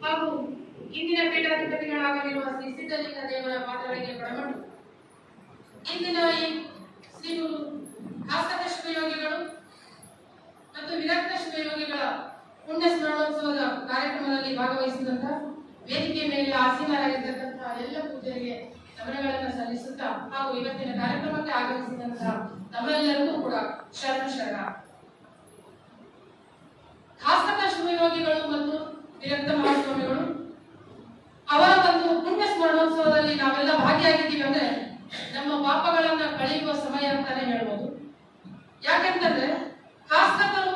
ಹಾಗೂ ಇಂದಿನ ಪೀಠಾಧಿಪತಿಗಳಾಗಲಿರುವ ಶ್ರೀ ಸಿದ್ಧಲಿಂಗ ದೇವರ ಪಾದಗಳಿಗೆ ಒಳಗೊಂಡು ಇಂದಿನ ಈ ಶ್ರೀ ಗುರು ಆಸ್ತಕ ಶಿವಯೋಗಿಗಳು ಮತ್ತು ವಿರಕ್ತ ಶಿವಯೋಗಿಗಳ ಪುಣ್ಯ ಸ್ಮರಣೋತ್ಸವದ ಕಾರ್ಯಕ್ರಮದಲ್ಲಿ ಭಾಗವಹಿಸಿದಂತ ವೇದಿಕೆ ಮೇಲೆ ಆಸೀನರಾಗಿರ್ತಕ್ಕಂತಹ ಎಲ್ಲ ಪೂಜೆಗೆ ನಮನಗಳನ್ನು ಸಲ್ಲಿಸುತ್ತಾ ಹಾಗೂ ಇವತ್ತಿನ ಕಾರ್ಯಕ್ರಮಕ್ಕೆ ಆಗಮಿಸಿದಂತಹ ತಮ್ಮೆಲ್ಲರಿಗೂ ಕೂಡ ಶರಣ. ಆಸ್ತಕ ಶಿವಯೋಗಿಗಳು ಮತ್ತು ವಿರಕ್ತ ಮಹಾಸ್ವಾಮಿಗಳು ಅವರ ಒಂದು ಪುಣ್ಯ ಸ್ಮರಣೋತ್ಸವದಲ್ಲಿ ನಾವೆಲ್ಲ ಭಾಗಿಯಾಗಿದ್ದೀವಿ ಅಂದ್ರೆ ನಮ್ಮ ಪಾಪಗಳನ್ನ ಕಳೆಯುವ ಸಮಯ ಅಂತಾನೆ ಹೇಳ್ಬೋದು. ಯಾಕೆಂತಂದ್ರೆ ಆಸ್ತಕರು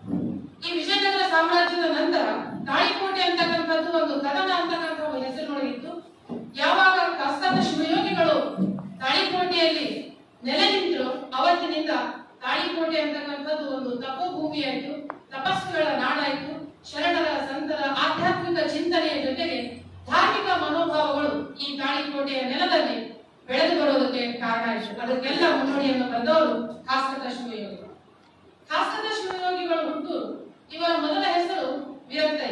ಈ ವಿಜಯನಗರ ಸಾಮ್ರಾಜ್ಯದ ನಂತರ ತಾಳಿಕೋಟೆ ಅಂತಕ್ಕಂಥದ್ದು ಒಂದು ಕದನ ಅಂತಕ್ಕಂಥ ಹೆಸರಿನೊಳಗಿತ್ತು. ಯಾವಾಗ ಆಸ್ತಕ ಶಿವಯೋಗಿಗಳು ತಾಳಿಕೋಟೆಯಲ್ಲಿ ನೆಲೆ ನಿಂತರು ಅವತ್ತಿನಿಂದ ತಾಳಿಕೋಟೆ ಅಂತಕ್ಕಂಥದ್ದು ಒಂದು ತಪೋಭೂಮಿ ಆಯಿತು, ತಪಸ್ಸುಗಳ ನಾಡಾಯಿತು. ಶರಣರ ಸಂತರ ಆಧ್ಯಾತ್ಮಿಕ ಚಿಂತನೆಯ ಜೊತೆಗೆ ಧಾರ್ಮಿಕ ಮನೋಭಾವಗಳು ಈ ತಾಳಿಕೋಟೆಯ ನೆಲದಲ್ಲಿ ಬೆಳೆದು ಬರೋದಕ್ಕೆ ಕಾರಣ ಆಯಿತು. ಅದಕ್ಕೆಲ್ಲ ಮುನ್ನೋಡಿಯನ್ನು ಬಂದವರು ಆಸ್ತಕ ಶಿವಯೋಗಿಗಳು. ಆಸ್ತಕ ಶಿವಯೋಗಿಗಳು ಹುಟ್ಟು ಇವರ ಮೊದಲ ಹೆಸರು ವಿರಕ್ತಯ್ಯ.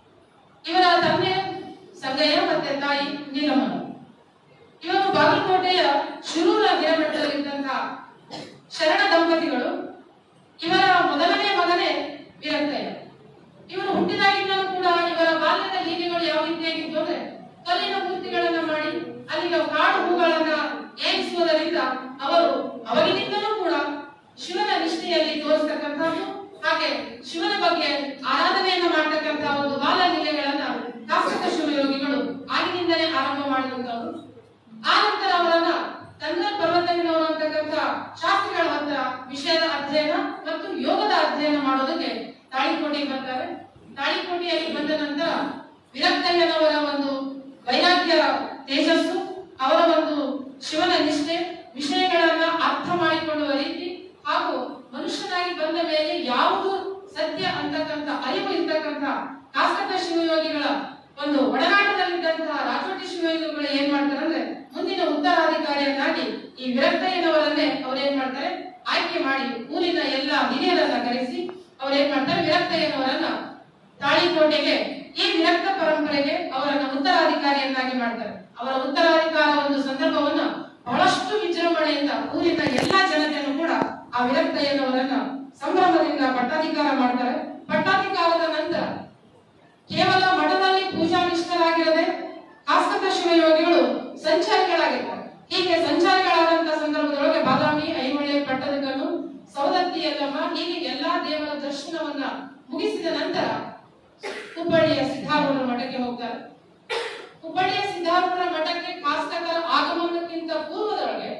ಇವರ ತಂದೆ ಸಂಗಯ್ಯ ಮತ್ತೆ ತಾಯಿ ನೀಲಮ್ಮನ. ಇವರು ಬಾಗಲಕೋಟೆಯ ಶಿರೂರ ಹಿರೇಮಠದಲ್ಲಿದ್ದಂತಹ ಶರಣ ದಂಪತಿಗಳು. ಇವರ ಮೊದಲನೇ ಮಗನೇ ವಿರಕ್ತಯ್ಯ. ಇವರು ಹುಟ್ಟಿದಾಗಿಂದಲೂ ಕೂಡ ಇವರ ಬಾಲ್ಯದ ಹೀಗೆಗಳು ಯಾವ ರೀತಿಯಾಗಿದ್ದು ಅಂದ್ರೆ ಕಲ್ಲಿನ ಮೂರ್ತಿಗಳನ್ನ ಮಾಡಿ ಅಲ್ಲಿನ ಕಾಡು ಹೂಗಳನ್ನ ಏರಿಸುವುದರಿಂದ ಅವರು ಅವಾಗಿನಿಂದಲೂ ಕೂಡ ಶಿವನ ನಿಷ್ಠೆಯಲ್ಲಿ ತೋರಿಸ್ತಕ್ಕಂಥದ್ದು, ಹಾಗೆ ಶಿವನ ಬಗ್ಗೆ ಆರಾಧನೆಯನ್ನ ಮಾಡ್ತಕ್ಕಂತಹ ಒಂದು ಬಾಲ ಲೀಲೆಗಳನ್ನ ಆಸ್ತಕ ಶಿವಯೋಗಿಗಳು ಆಗಿನಿಂದಲೇ ಆರಂಭ ಮಾಡಿದಂತವರು. ಆ ನಂತರ ಅವರನ್ನ ತಂಗಲ್ ಪರ್ವತವಿನವರು ಅಂತಕ್ಕಂಥ ಶಾಸ್ತ್ರಿಗಳ ಹತ್ರ ವಿಷಯದ ಅಧ್ಯಯನ ಮತ್ತು ಯೋಗದ ಅಧ್ಯಯನ ಮಾಡೋದಕ್ಕೆ ತಾಳಿಕೋಟೆಗೆ ಬರ್ತಾರೆ. ತಾಳಿಕೋಟೆಯಲ್ಲಿ ಬಂದ ನಂತರ ವಿರಕ್ತಯ್ಯನವರ ಒಂದು ವೈರಾಗ್ಯ ತೇಜಸ್ಸು, ಅವರ ಒಂದು ಶಿವನ ನಿಷ್ಠೆ, ವಿಷಯಗಳನ್ನ ಅರ್ಥ ಮಾಡಿಕೊಳ್ಳುವ ರೀತಿ ಹಾಗೂ ಮನುಷ್ಯನಾಗಿ ಬಂದ ಮೇಲೆ ಯಾವುದು ಸತ್ಯ ಅಂತಕ್ಕಂಥ ಅರಿವು ಇರ್ತಕ್ಕಂಥ ಆಸ್ತಕ ಶಿವಯೋಗಿಗಳ ಒಂದು ಒಡನಾಟದಲ್ಲಿದ್ದಂತಹ ರಾಜೋಟಿ ಶಿವಯೋಗಿಗಳು ಏನ್ ಮಾಡ್ತಾರೆ ಅಂದ್ರೆ ಮುಂದಿನ ಉತ್ತರಾಧಿಕಾರಿಯನ್ನಾಗಿ ಈ ವಿರಕ್ತಯ್ಯನವರನ್ನೇ ಅವ್ರೇನ್ ಮಾಡ್ತಾರೆ ಆಯ್ಕೆ ಮಾಡಿ ಊರಿನ ಎಲ್ಲ ಹಿರಿಯರನ್ನ ಕರೆಸಿ ಅವ್ರೇನ್ ಮಾಡ್ತಾರೆ ವಿರಕ್ತಯ್ಯನವರನ್ನ ತಾಳಿಕೋಟೆಗೆ ಈ ವಿರಕ್ತ ಪರಂಪರೆಗೆ ಅವರನ್ನ ಉತ್ತರಾಧಿಕಾರಿಯನ್ನಾಗಿ ಮಾಡ್ತಾರೆ. ಅವರ ಉತ್ತರಾಧಿಕಾರ ಒಂದು ಸಂದರ್ಭವನ್ನ ಬಹಳಷ್ಟು ವಿಜೃಂಭಣೆಯಿಂದ ಊರಿನ ಎಲ್ಲಾ ಜನತೆಯನ್ನು ಕೂಡ ಆ ವಿರಕ್ತಯ್ಯನವರನ್ನ ಸಂಭ್ರಮದಿಂದ ಪಟ್ಟಾಧಿಕಾರ ಮಾಡ್ತಾರೆ. ಪಟ್ಟಾಧಿಕಾರದ ನಂತರ ಕೇವಲ ಮಠದಲ್ಲಿ ಪೂಜಾ ನಿಷ್ಠರಾಗಿರದೆ ಆಸ್ತಕ ಶಿವಯೋಗಿಗಳು ಸಂಚಾರಿಗಳಾಗಿರ್ತಾರೆ. ಹೀಗೆ ಸಂಚಾರಿಗಳಾದಂತಹ ಸಂದರ್ಭದೊಳಗೆ ಬಾದಾಮಿ, ಐಹೊಳೆ, ಪಟ್ಟದಕಲ್ಲು, ಸವದತ್ತಿ, ಯಲ್ಲಮ್ಮ ಹೀಗೆ ಎಲ್ಲಾ ದೇವರ ದರ್ಶನವನ್ನ ಮುಗಿಸಿದ ನಂತರ ಹುಬ್ಬಳ್ಳಿಯ ಸಿದ್ಧಾರೂಢರ ಮಠಕ್ಕೆ ಹೋಗ್ತಾರೆ. ಹುಬ್ಬಳ್ಳಿಯ ಸಿದ್ಧಾರೂಢರ ಮಠಕ್ಕೆ ಆಸ್ತಕರ ಆಗಮನಕ್ಕಿಂತ ಪೂರ್ವದೊಳಗೆ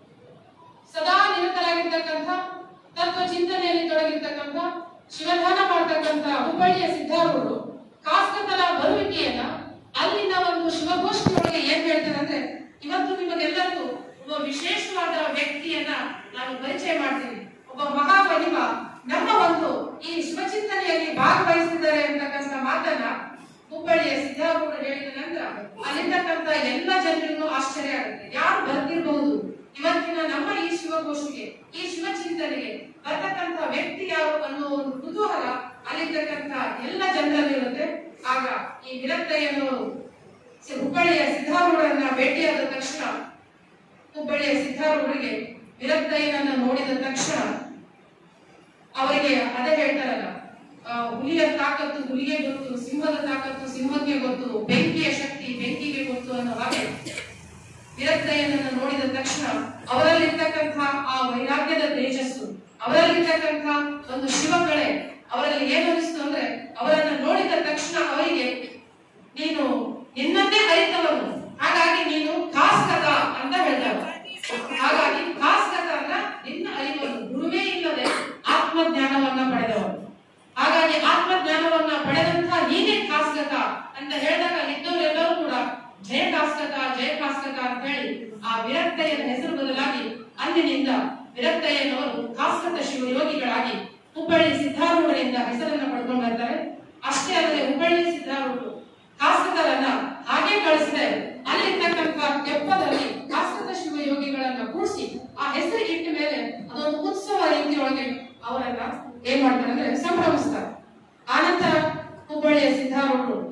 ಸದಾ ನಿರತರಾಗಿರ್ತಕ್ಕಂಥ ತತ್ವ ಚಿಂತನೆಯಲ್ಲಿ ತೊಡಗಿರ್ತಕ್ಕಂಥ ಶಿವಧ್ಯಾನ ಮಾಡ್ತಕ್ಕಂಥ ಹುಬ್ಬಳ್ಳಿಯ ಸಿದ್ಧಾರೂಢರು ಆಸ್ತಕರ ಬರುವಿಕೆಯನ್ನ ಅಲ್ಲಿನ ಒಂದು ಶಿವಗೋಷ್ಠಿಯೊಳಗೆ ಏನ್ ಹೇಳ್ತಾರೆ ಅಂದ್ರೆ ಇವತ್ತು ನಿಮಗೆಲ್ಲರಿಗೂ ಒಬ್ಬ ವಿಶೇಷವಾದ ವ್ಯಕ್ತಿಯನ್ನ ನಾನು ಪರಿಚಯ ಮಾಡ್ತೀನಿ. ಒಬ್ಬ ಮಹಾಮಹಿಮ ನಮ್ಮ ಒಂದು ಈ ಶಿವಚಿಂತನೆಯಲ್ಲಿ ಭಾಗವಹಿಸಿದ್ದಾರೆ ಅಂತಕ್ಕಂಥ ಮಾತನ್ನ ಹುಬ್ಬಳ್ಳಿಯ ಸಿದ್ಧಾರೂಢರು ಹೇಳಿದ ನಂತರ ಅಲ್ಲಿರ್ತಕ್ಕಂಥ ಎಲ್ಲ ಜನರಿಗೂ ಆಶ್ಚರ್ಯ ಆಗುತ್ತೆ. ಯಾರು ಬರ್ತಿರಬಹುದು ಇವತ್ತಿನ ನಮ್ಮ ಈ ಶಿವಗೋಷ್ಠಿಗೆ, ಈ ಶಿವಚಿಂತನೆಗೆ ಬರ್ತಕ್ಕಂಥ ವ್ಯಕ್ತಿ ಯಾರು ಅನ್ನೋ ಒಂದು ಕುತೂಹಲ ಅಲ್ಲಿರ್ತಕ್ಕಂಥ ಎಲ್ಲ ಜನರಲ್ಲಿರುತ್ತೆ. ಆಗ ಈ ವಿರಕ್ತಯ್ಯನವರು ಹುಬ್ಬಳ್ಳಿಯ ಸಿದ್ಧಾರೂಢರನ್ನ ಭೇಟಿಯಾದ ತಕ್ಷಣ ಹುಬ್ಬಳ್ಳಿಯ ಸಿದ್ಧಾರೂಢರಿಗೆ ವಿರಕ್ತಯ್ಯನನ್ನ ನೋಡಿದ ತಕ್ಷಣ ಅವರಿಗೆ ಅದೇ ಹೇಳ್ತಾರಲ್ಲ, ಹುಲಿಯ ತಾಕತ್ತು ಹುಲಿಗೆ ಗೊತ್ತು, ಸಿಂಹದ ತಾಕತ್ತು ಸಿಂಹಕ್ಕೆ ಗೊತ್ತು, ಬೆಂಕಿಯ ಶಕ್ತಿ ಬೆಂಕಿಗೆ ಗೊತ್ತು ಅನ್ನೋ ಹಾಗೆ ವಿರಕ್ತಯ್ಯನನ್ನ ನೋಡಿದ ತಕ್ಷಣ ಅವರಲ್ಲಿರ್ತಕ್ಕಂತಹ ಆ ವೈರಾಗ್ಯದ ತೇಜಸ್ಸು, ಅವರಲ್ಲಿರ್ತಕ್ಕಂತಹ ಒಂದು ಶಿವಕಳೆ ಅವರಲ್ಲಿ ಏನು ಅನಿಸ್ತು ಅಂದ್ರೆ ಅವರನ್ನ ನೋಡಿದ ತಕ್ಷಣ ಅವರಿಗೆ ನೀನು ನಿನ್ನನ್ನೇ ಅರಿತವನು, ಹಾಗಾಗಿ ನೀನು ಖಾಸ್ಕತ ಅಂತ ಹೇಳ್ತಾರೆ. ಹಾಗಾಗಿ ಖಾಸ್ಕತ ಅಂದ್ರೆ ನಿನ್ನ ಅರಿವನು, ಗುರುವೇ ಇಲ್ಲದೆ ಆತ್ಮಜ್ಞಾನವನ್ನ ಪಡೆದವನು. ಹಾಗಾಗಿ ಆತ್ಮಜ್ಞಾನವನ್ನ ಪಡೆದಂತಹ ನೀನೇ ಖಾಸ್ಕತ ಅಂತ ಹೇಳಿದಾಗ ಇದ್ದವರೆಲ್ಲರೂ ಕೂಡ ಜಯ ಖಾಸ್ಕತ ಜಯ ಖಾಸ್ಕತ ಅಂತ ಹೇಳಿ ಆ ವಿರಕ್ತಯ್ಯನ ಹೆಸರು ಬದಲಾಗಿ ಅಂದಿನಿಂದ ವಿರಕ್ತಯ್ಯನವರು ಖಾಸ್ಕತ ಶಿವಯೋಗಿಗಳಾಗಿ ಹುಬ್ಬಳ್ಳಿ ಸಿದ್ಧಾರೂಢರಿಂದ ಹೆಸರನ್ನ ಪಡ್ಕೊಂಡು ಬರ್ತಾರೆ. ಅಷ್ಟೇ ಅಲ್ಲದೆ ಹುಬ್ಬಳ್ಳಿ ಸಿದ್ಧಾರೂಢರು ಖಾಸ್ಕತರನ್ನ ಹಾಗೆ ಕಳಿಸಿದೆ ಅಲ್ಲಿರ್ತಕ್ಕಂಥ ತೆಪ್ಪದಲ್ಲಿ ಖಾಸ್ಕತ ಶಿವಯೋಗಿಗಳನ್ನ ಕೂಡಿಸಿ ಆ ಹೆಸರು ಇಟ್ಟ ಮೇಲೆ ಅದೊಂದು ಉತ್ಸವ ರೀತಿಯೊಳಗೆ ಅವರನ್ನ ಏನ್ ಮಾಡ್ತಾರೆ ಅಂದ್ರೆ ಸಂಭ್ರಮಿಸ್ತಾರೆ. ಆನಂತರ ಹುಬ್ಬಳ್ಳಿಯ ಸಿದ್ಧಾರೂಢರು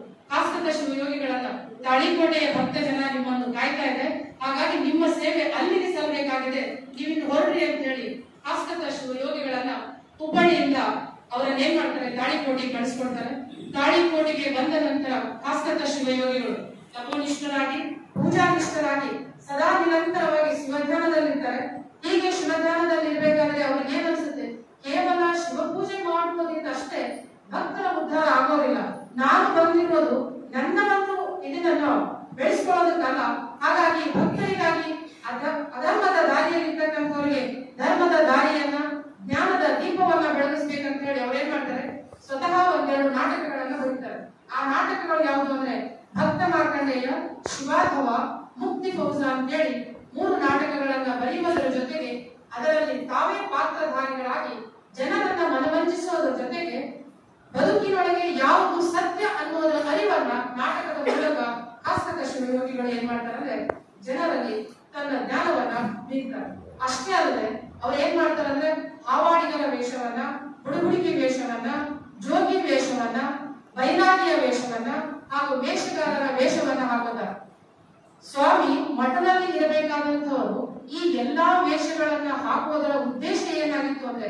ಕಾಸ್ಕತ ಶಿವಯೋಗಿಗಳನ್ನ ತಾಳಿಕೋಟೆಯ ಭಕ್ತ ಜನ ನಿಮ್ಮನ್ನು ಕಾಯ್ತಾ ಇದೆ. ಹಾಗಾಗಿ ನಿಮ್ಮ ಸೇವೆ ಅಲ್ಲಿಗೆ ಸಲ್ಲಬೇಕಾಗಿದೆ, ನೀವಿನ್ನು ಹೊರಡ್ರಿ ಅಂತ ಹೇಳಿ ಕಾಸ್ಕತ ಶಿವಯೋಗಿಗಳನ್ನ ಹುಬ್ಬಳ್ಳಿಯಿಂದ ಅವರನ್ನ ಏನ್ ಮಾಡ್ತಾರೆ, ತಾಳಿಕೋಟೆಗೆ ಕಳಿಸ್ಕೊಡ್ತಾರೆ. ತಾಳಿಕೋಟೆಗೆ ಬಂದ ನಂತರ ಕಾಸ್ಕತ ಶಿವಯೋಗಿಗಳು ತಪೋನಿಷ್ಠರಾಗಿ ಪೂಜಾನಿಷ್ಠರಾಗಿ ಸದಾ ನಿರಂತರವಾಗಿ ಶಿವಧ್ಯಾನದಲ್ಲಿರ್ತಾರೆ. ಹೀಗೆ ಶಿವಧ್ಯಾನದಲ್ಲಿ ಇರ್ಬೇಕಾದ್ರೆ ಅವ್ರಿಗೆ ಏನ್ ಅನ್ಸುತ್ತೆ, ಕೇವಲ ಶಿವಪೂಜೆ ಮಾಡುವುದರಿಂದ ಅಷ್ಟೇ ಭಕ್ತರ ಉದ್ಧಾರ ಆಗೋದಿಲ್ಲ. ನಾನು ಬಂದಿರೋದು ನನ್ನ ಒಂದು ಇದನ್ನ ಬೆಳೆಸ್ಕೊಳ್ಳೋದಕ್ಕಲ್ಲ. ಹಾಗಾಗಿ ಭಕ್ತರಿಗಾಗಿ ಅಧರ್ಮದ ದಾರಿಯಲ್ಲಿರ್ತಕ್ಕಂಥವ್ರಿಗೆ ಧರ್ಮದ ದಾರಿಯನ್ನ, ಜ್ಞಾನದ ದೀಪವನ್ನ ಬೆಳಗಿಸ್ಬೇಕಂತ ಹೇಳಿ ಅವ್ರು ಏನ್ ಮಾಡ್ತಾರೆ, ಸ್ವತಃ ಒಂದೆರಡು ನಾಟಕಗಳನ್ನ ಬರೀತಾರೆ. ಆ ನಾಟಕಗಳು ಯಾವುದು ಅಂದ್ರೆ ಭಕ್ತ ಮಾರ್ಕಂಡೇಯ, ಶಿವಾಧವ, ಮುಕ್ತಿ ಫೌಜ ಅಂತ ಹೇಳಿ 3 ನಾಟಕಗಳನ್ನ ಬರೆಯುವುದರ ಜೊತೆಗೆ ಅದರಲ್ಲಿ ತಾವೇ ಪಾತ್ರಧಾರಿಗಳಾಗಿ ಜನರನ್ನ ಮನರಂಜಿಸೋದ್ರ ಜೊತೆಗೆ ಬದುಕಿನೊಳಗೆ ಯಾವುದು ಸತ್ಯ ಅನ್ನೋದರ ಅರಿವನ್ನ ನಾಟಕದ ಮೂಲಕ ಕಾಸ್ಕತ ಶಿವಯೋಗಿಗಳು ಏನ್ ಮಾಡ್ತಾರೆ ಅಂದ್ರೆ ಜನರಲ್ಲಿ ತನ್ನ ಜ್ಞಾನವನ್ನ ನೀಡ್ತಾರೆ. ಅಷ್ಟೇ ಅಲ್ಲದೆ ಅವ್ರು ಏನ್ ಮಾಡ್ತಾರೆ ಅಂದ್ರೆ ಹಾವಾಡಿಗರ ವೇಷವನ್ನ, ಬುಡುಬುಡಿಕೆ ವೇಷವನ್ನ, ಜೋಗಿ ವೇಷವನ್ನ, ಬೈರಾಗಿಯ ವೇಷವನ್ನ ಹಾಗೂ ವೇಷಗಾರರ ವೇಷವನ್ನ ಹಾಕೋತಾರೆ. ಸ್ವಾಮಿ ಮಠದಲ್ಲಿ ಇರಬೇಕಾದಂತವರು ಈ ಎಲ್ಲಾ ವೇಷಗಳನ್ನ ಹಾಕುವುದರ ಉದ್ದೇಶ ಏನಾಗಿತ್ತು ಅಂದ್ರೆ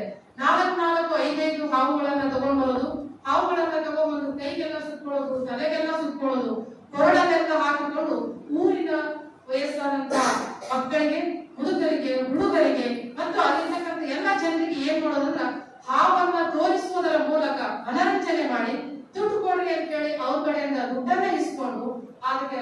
4 5 ಹಾವುಗಳನ್ನ ತಗೊಂಡ್ ಬರೋದು, ಹಾವುಗಳನ್ನ ತಗೊಂಡ್ಬಂದು ಕೈಗೆಲ್ಲ ಸುತ್ಕೊಳ್ಳೋದು, ತಲೆಗೆಲ್ಲ ಸುತ್ಕೊಳ್ಳೋದು, ಕೊರಳನ್ನೆಲ್ಲ ಹಾಕಿಕೊಂಡು ಊರಿನ ವಯಸ್ಸಾದಂತಹ ಮಕ್ಕಳಿಗೆ, ಮುದುಕರಿಗೆ, ಹುಡುಗರಿಗೆ ಮತ್ತು ಅಲ್ಲಿರ್ತಕ್ಕಂಥ ಎಲ್ಲ ಜನರಿಗೆ ಏನ್ ಮಾಡೋದಂದ್ರ ಹಾವನ್ನ ತೋರಿಸುವುದರ ಮೂಲಕ ಮನರಂಜನೆ ಮಾಡಿ ದುಡ್ಡು ಕೊಡ್ರಿ ಅಂತ ಹೇಳಿ ಅವ್ರ ಕಡೆಯಿಂದ ದುಡ್ಡನ್ನ ಇಸ್ಕೊಂಡು ಅದಕ್ಕೆ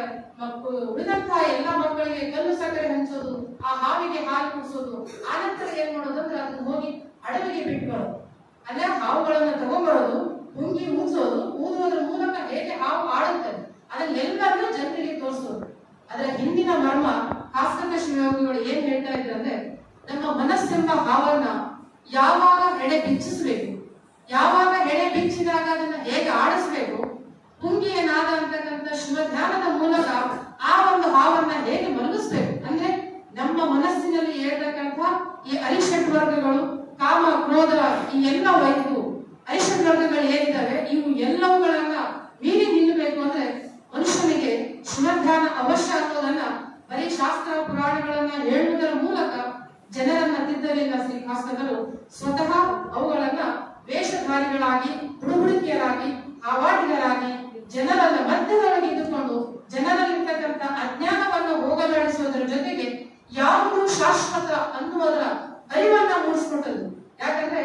ಉಳಿದಂತಹ ಎಲ್ಲ ಮಕ್ಕಳಿಗೆ ಕಲ್ಲು ಸಕ್ಕರೆ ಹಂಚೋದು, ಆ ಹಾವಿಗೆ ಹಾಲು ಕುಡಿಸೋದು. ಆನಂತರ ಏನ್ ಮಾಡೋದಂದ್ರೆ ಅದನ್ನ ಹೋಗಿ ಅಡವಿಗೆ ಬಿಟ್ಟು ಬರೋದು. ಅಲ್ಲೇ ಹಾವುಗಳನ್ನ ತಗೊಂಡ್ಬರೋದು, ಹುಂಗಿ ಊದಿಸೋದು, ಊದುವುದರ ಮೂಲಕ ಹೇಗೆ ಹಾವು ಆಡುತ್ತದೆ ಅದನ್ನೆಲ್ಲರೂ ಜನರಿಗೆ ತೋರಿಸೋದು. ಅದರ ಹಿಂದಿನ ಮರ್ಮ ಕಾಸ್ಕತ ಶಿವಯೋಗಿಗಳು ಏನ್ ಹೇಳ್ತಾ ಇದ್ರಂದ್ರೆ, ನಮ್ಮ ಮನಸ್ಸೆಂಬ ಹಾವನ್ನ ಯಾವಾಗ ಹೆಡೆ ಬಿಚ್ಚಿಸ್ಬೇಕು, ಯಾವಾಗ ಹೆಡೆ ಬಿಚ್ಚಿದಾಗ ಅದನ್ನ ಹೇಗೆ ಆಡಿಸ್ಬೇಕು, ಹುಂಗಿಯ ನಾದ ಅಂತಕ್ಕಂಥ ಶಿವಧ್ಯಾನದ ಮೂಲಕ ಆ ಒಂದು ಹಾವನ್ನ ಹೇಗೆ ಮಲಗಿಸ್ಬೇಕು ಅಂದ್ರೆ ನಮ್ಮ ಮನಸ್ಸಿನಲ್ಲಿ ಹೇಳ್ತಕ್ಕಂಥ ಈ ಅರಿಷಡ್ ವರ್ಗಗಳು, ಕಾಮ, ಕ್ರೋಧ, ಈ ಎಲ್ಲ ವೈದ್ಯು ಅರಿಷಡ್ ವರ್ಗಗಳು ಏನಿದ್ದಾವೆ ಇವು ಎಲ್ಲವುಗಳನ್ನ ಮೀರಿ ನಿಲ್ಲಬೇಕು ಅಂದ್ರೆ ಮನುಷ್ಯನಿಗೆ ಶಿವಧ್ಯಾನ ಅವಶ್ಯ ಅನ್ನೋದನ್ನ ಬರೀ ಶಾಸ್ತ್ರ ಪುರಾಣಗಳನ್ನ ಹೇಳುವುದರ ಮೂಲಕ ಜನರನ್ನ ತಿದ್ದಲಿಲ್ಲ ಶ್ರೀ ಕಾಸ್ಕತರು. ಸ್ವತಃ ಅವುಗಳನ್ನ ವೇಷಧಾರಿಗಳಾಗಿ, ಬುಡುಬುಡಿಕೆಯರಾಗಿ, ಹಾವಾಡಿಗರಾಗಿ ಜನರನ್ನ ಮಧ್ಯದೊಳಗಿದ್ದುಕೊಂಡು ಜನರಲ್ಲಿರ್ತಕ್ಕಂಥ ಅಜ್ಞಾನವನ್ನು ಹೋಗಲಾಡಿಸುವುದರ ಜೊತೆಗೆ ಯಾವುದು ಶಾಶ್ವತ ಅನ್ನುವುದರ ಅರಿವನ್ನ ಮೂಡಿಸ್ಕೊಟ್ಟದ್ದು. ಯಾಕಂದ್ರೆ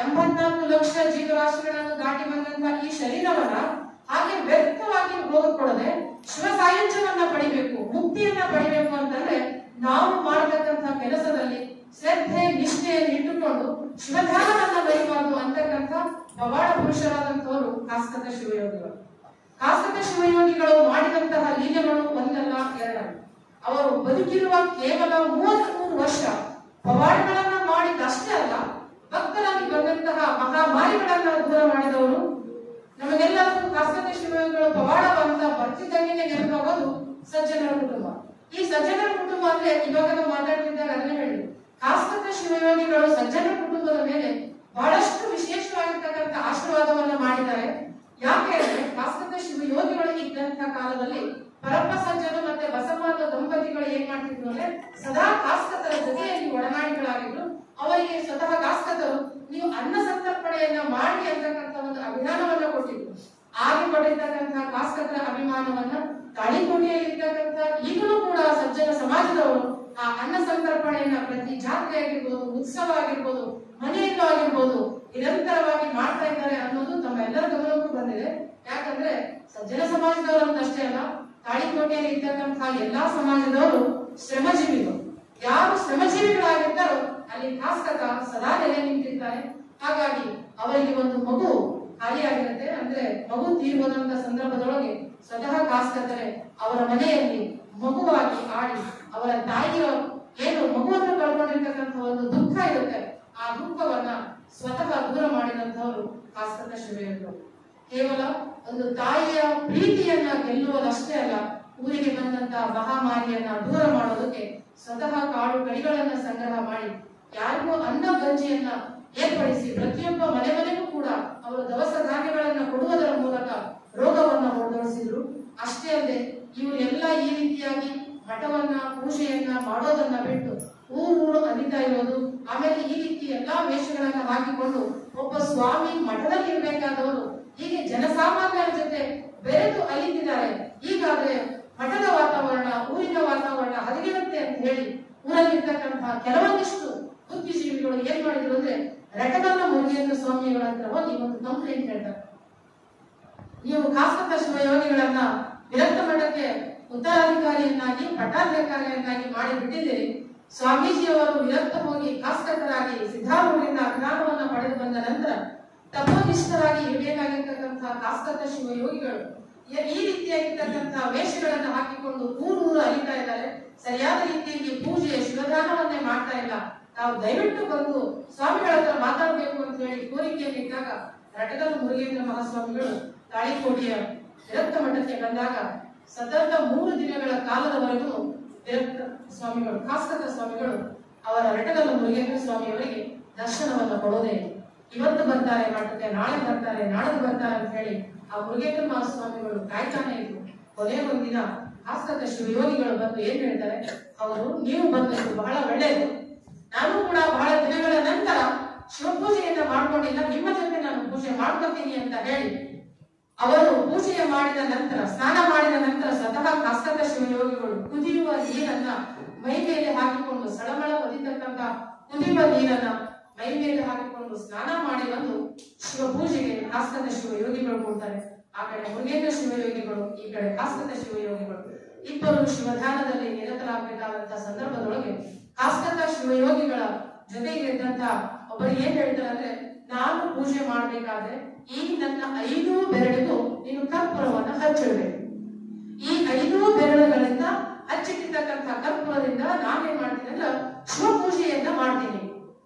84 ಲಕ್ಷ ಜೀವರಾಶಿಗಳನ್ನು ದಾಟಿ ಬಂದಂತಹ ಈ ಶರೀರವನ್ನ ಹಾಗೆ ವ್ಯರ್ಥವಾಗಿ ಹೋಗಕೊಡದೆ ಶಿವ ಸಾಯುಜ್ಯವನ್ನ ಪಡಿಬೇಕು, ಮುಕ್ತಿಯನ್ನ ಪಡಿಬೇಕು ಅಂತಂದ್ರೆ ನಾವು ಮಾಡತಕ್ಕಂತಹ ಕೆಲಸದಲ್ಲಿ ಶ್ರದ್ಧೆ, ನಿಷ್ಠೆಯನ್ನು ಇಟ್ಟುಕೊಂಡು ಶಿವಧ್ಯಾನವನ್ನ ಬರೀಬಾರದು ಅಂತಕ್ಕಂಥ ಪವಾಡ ಪುರುಷರಾದಂತವರು ಕಾಸ್ಕತ ಶಿವಯೋಗಿಗಳು. ಕಾಸ್ಕತ ಶಿವಯೋಗಿಗಳು ಮಾಡಿದಂತಹ ಲೀಲೆಗಳು ಒಂದಲ್ಲ ಎರಡಲ್ಲ. ಅವರು ಬದುಕಿರುವ ಕೇವಲ 33 ವರ್ಷ ಪವಾಡಗಳನ್ನ ಮಾಡಿದಷ್ಟೇ ಅಲ್ಲ, ಭಕ್ತರಾಗಿ ಬಂದಂತಹ ಮಹಾಮಾರಿಗಳನ್ನ ದೂರ ಮಾಡಿದವರು. ನಮಗೆಲ್ಲರಿಗೂ ಕಾಸ್ಕತ ಶಿವಯೋಗಿಗಳು ಪವಾಡವಂತ ಬರ್ತಿದ್ದಂಗೆ ನೆನಪಾಗೋದು ಸಜ್ಜನರ ಕುಟುಂಬ. ಈ ಸಜ್ಜನರ ಕುಟುಂಬ ಅಂದ್ರೆ ಇವಾಗ ನಾವು ಮಾತಾಡ್ತಿದ್ದಾಗ ಅದನ್ನೇ ಹೇಳಿ, ಕಾಸ್ಕತ ಶಿವಯೋಗಿಗಳು ಸಜ್ಜನರ ಕುಟುಂಬದ ಮೇಲೆ ಬಹಳಷ್ಟು ವಿಶೇಷವಾಗಿರ್ತಕ್ಕಂಥ ಆಶೀರ್ವಾದವನ್ನ ಮಾಡಿದ್ದಾರೆ. ಯಾಕೆ ಅಂದ್ರೆ ಕಾಸ್ಕತ ಶಿವಯೋಗಿಗಳು ಇದ್ದಂತಹ ಕಾಲದಲ್ಲಿ ಪರಪ್ಪ ಸಜ್ಜನ ಮತ್ತೆ ಬಸವಣ್ಣ ದಂಪತಿಗಳು ಏನ್ ಮಾಡ್ತಿದ್ರು ಅಂದ್ರೆ ಸದಾ ಕಾಸ್ಕತರ ಜೊತೆಯಲ್ಲಿ ಒಡನಾಡಿಗಳಾಗಿದ್ರು. ಅವರಿಗೆ ಸ್ವತಃ ಕಾಸ್ಕತರು ನೀವು ಅನ್ನ ಸಂತರ್ಪಣೆಯನ್ನ ಮಾಡಿ ಅಂತಕ್ಕಂಥ ಒಂದು ಅಭಿಮಾನವನ್ನ ಕೊಟ್ಟಿದ್ರು. ಆಗಿ ಕೊಟ್ಟಿರ್ತಕ್ಕಂತಹ ಕಾಸ್ಕತರ ಅಭಿಮಾನವನ್ನ ತಾಳಿಕೋಟೆಯಲ್ಲಿ ಇರ್ತಕ್ಕಂಥ ಈಗಲೂ ಕೂಡ ಸಜ್ಜನ ಸಮಾಜದವರು ಆ ಅನ್ನ ಸಂತರ್ಪಣೆಯನ್ನ ಪ್ರತಿ ಜಾತ್ರೆ ಆಗಿರ್ಬೋದು, ಉತ್ಸವ ಆಗಿರ್ಬೋದು, ಮನೆಯಲ್ಲೂ ಆಗಿರ್ಬೋದು ನಿರಂತರವಾಗಿ ಮಾಡ್ತಾ ಇದ್ದಾರೆ ಅನ್ನೋದು ತಮ್ಮ ಎಲ್ಲರ ಗಮನಕ್ಕೂ ಬಂದಿದೆ. ಯಾಕಂದ್ರೆ ಸಜ್ಜನ ಸಮಾಜದವರು ಅಂತಷ್ಟೇ ಅಲ್ಲ, ತಾಳಿಕೋಟೆಯಲ್ಲಿ ಇರ್ತಕ್ಕಂತಹ ಎಲ್ಲಾ ಸಮಾಜದವರು ಶ್ರಮಜೀವಿಗಳು. ಯಾರು ಶ್ರಮಜೀವಿಗಳಾಗಿರ್ತಾರೋ ಅಲ್ಲಿ ಕಾಸ್ಕತ ಸದಾ ನೆಲೆ ನಿಂತಿರ್ತಾರೆ. ಹಾಗಾಗಿ ಅವರಿಗೆ ಒಂದು ಮಗು ಖಾಲಿಯಾಗಿರುತ್ತೆ ಅಂದ್ರೆ ಮಗು ತೀರುವುದಂತ ಸಂದರ್ಭದೊಳಗೆ ಸ್ವತಃ ಕಾಸ್ಕತರೆ ಅವರ ಮನೆಯಲ್ಲಿ ಮಗುವಾಗಿ ಆಡಿ ಅವರ ತಾಯಿಯ ಏನು ಮಗುವನ್ನು ಕಳ್ಕೊಂಡಿರ್ತಕ್ಕಂಥ ಒಂದು ದುಃಖ ಇರುತ್ತೆ, ಆ ದುಃಖವನ್ನ ಸ್ವತಃ ದೂರ ಮಾಡಿದಂತವರು ಕಾಸ್ಕತ ಶಿವಯೋಗಿಗಳು. ಕೇವಲ ಒಂದು ತಾಯಿಯ ಪ್ರೀತಿಯನ್ನ ಗೆಲ್ಲುವುದಷ್ಟೇ ಅಲ್ಲ, ಊರಿಗೆ ಬಂದಂತಹ ಮಹಾಮಾರಿಯನ್ನ ದೂರ ಮಾಡೋದಕ್ಕೆ ಸ್ವತಃ ಕಾಡು ಕಡಿಗಳನ್ನ ಸಂಗ್ರಹ ಮಾಡಿ ಯಾರಿಗೂ ಅನ್ನ ಗಂಜಿಯನ್ನ ಏರ್ಪಡಿಸಿ ಪ್ರತಿಯೊಬ್ಬ ಮನೆಗೂ ಕೂಡ ಅವರು ದವಸ ಧಾನ್ಯಗಳನ್ನ ಕೊಡುವುದರ ಮೂಲಕ ರೋಗವನ್ನ ಹೊರಡಿಸಿದ್ರು. ಅಷ್ಟೇ ಅಲ್ಲದೆ ಇವರೆಲ್ಲ ಈ ರೀತಿಯಾಗಿ ಮಠವನ್ನ ಪೂಜೆಯನ್ನ ಮಾಡೋದನ್ನ ಬಿಟ್ಟು ಊರು ಅಲಿತಾ ಇರೋದು, ಆಮೇಲೆ ಈ ರೀತಿ ಎಲ್ಲಾ ವೇಷಗಳನ್ನ ಹಾಕಿಕೊಂಡು ಒಬ್ಬ ಸ್ವಾಮಿ ಮಠದಲ್ಲಿ ಇರ್ಬೇಕಾದವರು ಹೀಗೆ ಜನಸಾಮಾನ್ಯರ ಜೊತೆ ಬೆರೆತು ಅಲಿತಿದ್ದಾರೆ. ಹೀಗಾದ್ರೆ ಮಠದ ವಾತಾವರಣ, ಊರಿನ ವಾತಾವರಣ ಹದಗೆಡುತ್ತೆ ಅಂತ ಹೇಳಿ ಊರಲ್ಲಿರ್ತಕ್ಕಂತಹ ಕೆಲವೊಂದಿಷ್ಟು ಬುದ್ಧಿಜೀವಿಗಳು ಏನ್ ಮಾಡಿದ್ರು ಅಂದ್ರೆ ರಟಗಲ್ಲ ಮುರುಗೇಂದ್ರ ಸ್ವಾಮಿಗಳ ಹತ್ರ ಹೋಗಿ ಒಂದು ಕಂಪ್ಲೇಂಟ್ ಹೇಳ್ತಾರೆ. ನೀವು ಕಾಸ್ಕತ ಶಿವಯೋಗಿಗಳನ್ನ ವಿರಕ್ತ ಮಠಕ್ಕೆ ಉತ್ತರಾಧಿಕಾರಿಯನ್ನಾಗಿ ಪಟ್ಟಾಧಿಕಾರಿಯನ್ನಾಗಿ ಮಾಡಿ ಬಿಟ್ಟಿದ್ದೀರಿ. ಸ್ವಾಮೀಜಿಯವರು ವಿರಕ್ತ ಹೋಗಿ ಕಾಸ್ಕತರಾಗಿ ಸಿದ್ಧಾರೂಢರಿಂದ ಜ್ಞಾನವನ್ನ ಪಡೆದು ಬಂದ ನಂತರ ತಪೋನಿಷ್ಠರಾಗಿ ಇರಬೇಕಾಗಿರ್ತಕ್ಕಂತಹ ಕಾಸ್ಕತ ಶಿವಯೋಗಿಗಳು ಈ ರೀತಿಯಾಗಿರ್ತಕ್ಕಂತಹ ವೇಷಗಳನ್ನ ಹಾಕಿಕೊಂಡು ಊರು ಅಲಿತಾ ಇದ್ದಾರೆ. ಸರಿಯಾದ ರೀತಿಯಲ್ಲಿ ಪೂಜೆ ಶಿವದಾನವನ್ನೇ ಮಾಡ್ತಾ ಇಲ್ಲ. ನಾವು ದಯವಿಟ್ಟು ಬಂದು ಸ್ವಾಮಿಗಳ ಹತ್ರ ಮಾತಾಡಬೇಕು ಅಂತ ಹೇಳಿ ಕೋರಿಕೆಯನ್ನಿಟ್ಟಾಗ ರಟಗಲ್ ಮುರುಗೇಂದ್ರ ಮಹಾಸ್ವಾಮಿಗಳು ತಾಳಿಕೋಟೆಯ ವಿರಕ್ತ ಮಠಕ್ಕೆ ಬಂದಾಗ ಸತತ 3 ದಿನಗಳ ಕಾಲದವರೆಗೂ ವಿರಕ್ತ ಸ್ವಾಮಿಗಳು, ಕಾಸ್ಕತ ಸ್ವಾಮಿಗಳು ಅವರ ರಟಗಲ್ ಮುರುಗೇಂದ್ರ ಸ್ವಾಮಿಯವರಿಗೆ ದರ್ಶನವನ್ನ ಕೊಡೋದೇ. ಇವತ್ತು ಬರ್ತಾರೆ ಮಠಕ್ಕೆ, ನಾಳೆ ಬರ್ತಾರೆ, ನಾಳೆ ಬರ್ತಾರೆ ಅಂತ ಹೇಳಿ ಆ ಮುರುಗೇಂದ್ರ ಮಹಾಸ್ವಾಮಿಗಳು ಕಾಯ್ತಾನೆ ಇದ್ರು. ಕೊನೆ ಒಂದಿನ ಕಾಸ್ಕತ ಶಿವಯೋಗಿಗಳು ಬಂದು ಏನ್ ಹೇಳ್ತಾರೆ, ಅವರು ನೀವು ಬಂದದ್ದು ಬಹಳ ಒಳ್ಳೆಯದು, ನಾನು ಕೂಡ ಬಹಳ ದಿನಗಳ ನಂತರ ಶಿವಪೂಜೆಯನ್ನ ಮಾಡ್ಕೊಂಡಿಲ್ಲ, ನಿಮ್ಮ ಜೊತೆ ನಾನು ಪೂಜೆ ಮಾಡ್ಕೊತೀನಿ ಅಂತ ಹೇಳಿ ಅವರು ಪೂಜೆಯ ಮಾಡಿದ ನಂತರ, ಸ್ನಾನ ಮಾಡಿದ ನಂತರ ಸ್ವತಃ ಕಾಸ್ಕತ ಶಿವಯೋಗಿಗಳು ಕುದಿಯುವ ನೀರನ್ನ ಮೈ ಮೇಲೆ ಹಾಕಿಕೊಂಡು, ಸಳಮಳ ಒದಿತಕ್ಕಂತ ಕುದಿಯುವ ನೀರನ್ನ ಮೈ ಮೇಲೆ ಹಾಕಿಕೊಂಡು ಸ್ನಾನ ಮಾಡಿ ಬಂದು ಶಿವಪೂಜೆಗೆ ಕಾಸ್ಕತ ಶಿವಯೋಗಿಗಳು ಕೊಡ್ತಾರೆ. ಆ ಕಡೆ ಮುರುಗೇಂದ್ರ ಶಿವಯೋಗಿಗಳು, ಈ ಕಡೆ ಕಾಸ್ಕತ ಶಿವಯೋಗಿಗಳು ಇಬ್ಬರು ಶಿವಧ್ಯಾನದಲ್ಲಿ ನಿರತರಾಗಬೇಕಾದಂತಹ ಸಂದರ್ಭದೊಳಗೆ ಕಾಸ್ಕತ ಶಿವಯೋಗಿಗಳ ಜೊತೆಗೆ ಇದ್ದಂತ ಒಬ್ಬರು ಏನ್ ಹೇಳ್ತಾರೆ ಅಂದ್ರೆ, ನಾನು ಪೂಜೆ ಮಾಡ್ಬೇಕಾದ್ರೆ ಈ ನನ್ನ 5 ಬೆರಳಿಗೂ ನೀನು ಕರ್ಪೂರವನ್ನ ಹಚ್ಚಿಡ್ಬೇಕು. ಈ 5 ಬೆರಳುಗಳಿಂದ ಹಚ್ಚಿಟ್ಟಿರ್ತಕ್ಕಂಥ ಕರ್ಪೂರದಿಂದ ನಾನೇನ್ ಮಾಡ್ತೀನಿ ಅಂದ್ರೆ ಶಿವಪೂಜೆಯನ್ನ ಮಾಡ್ತೀನಿ.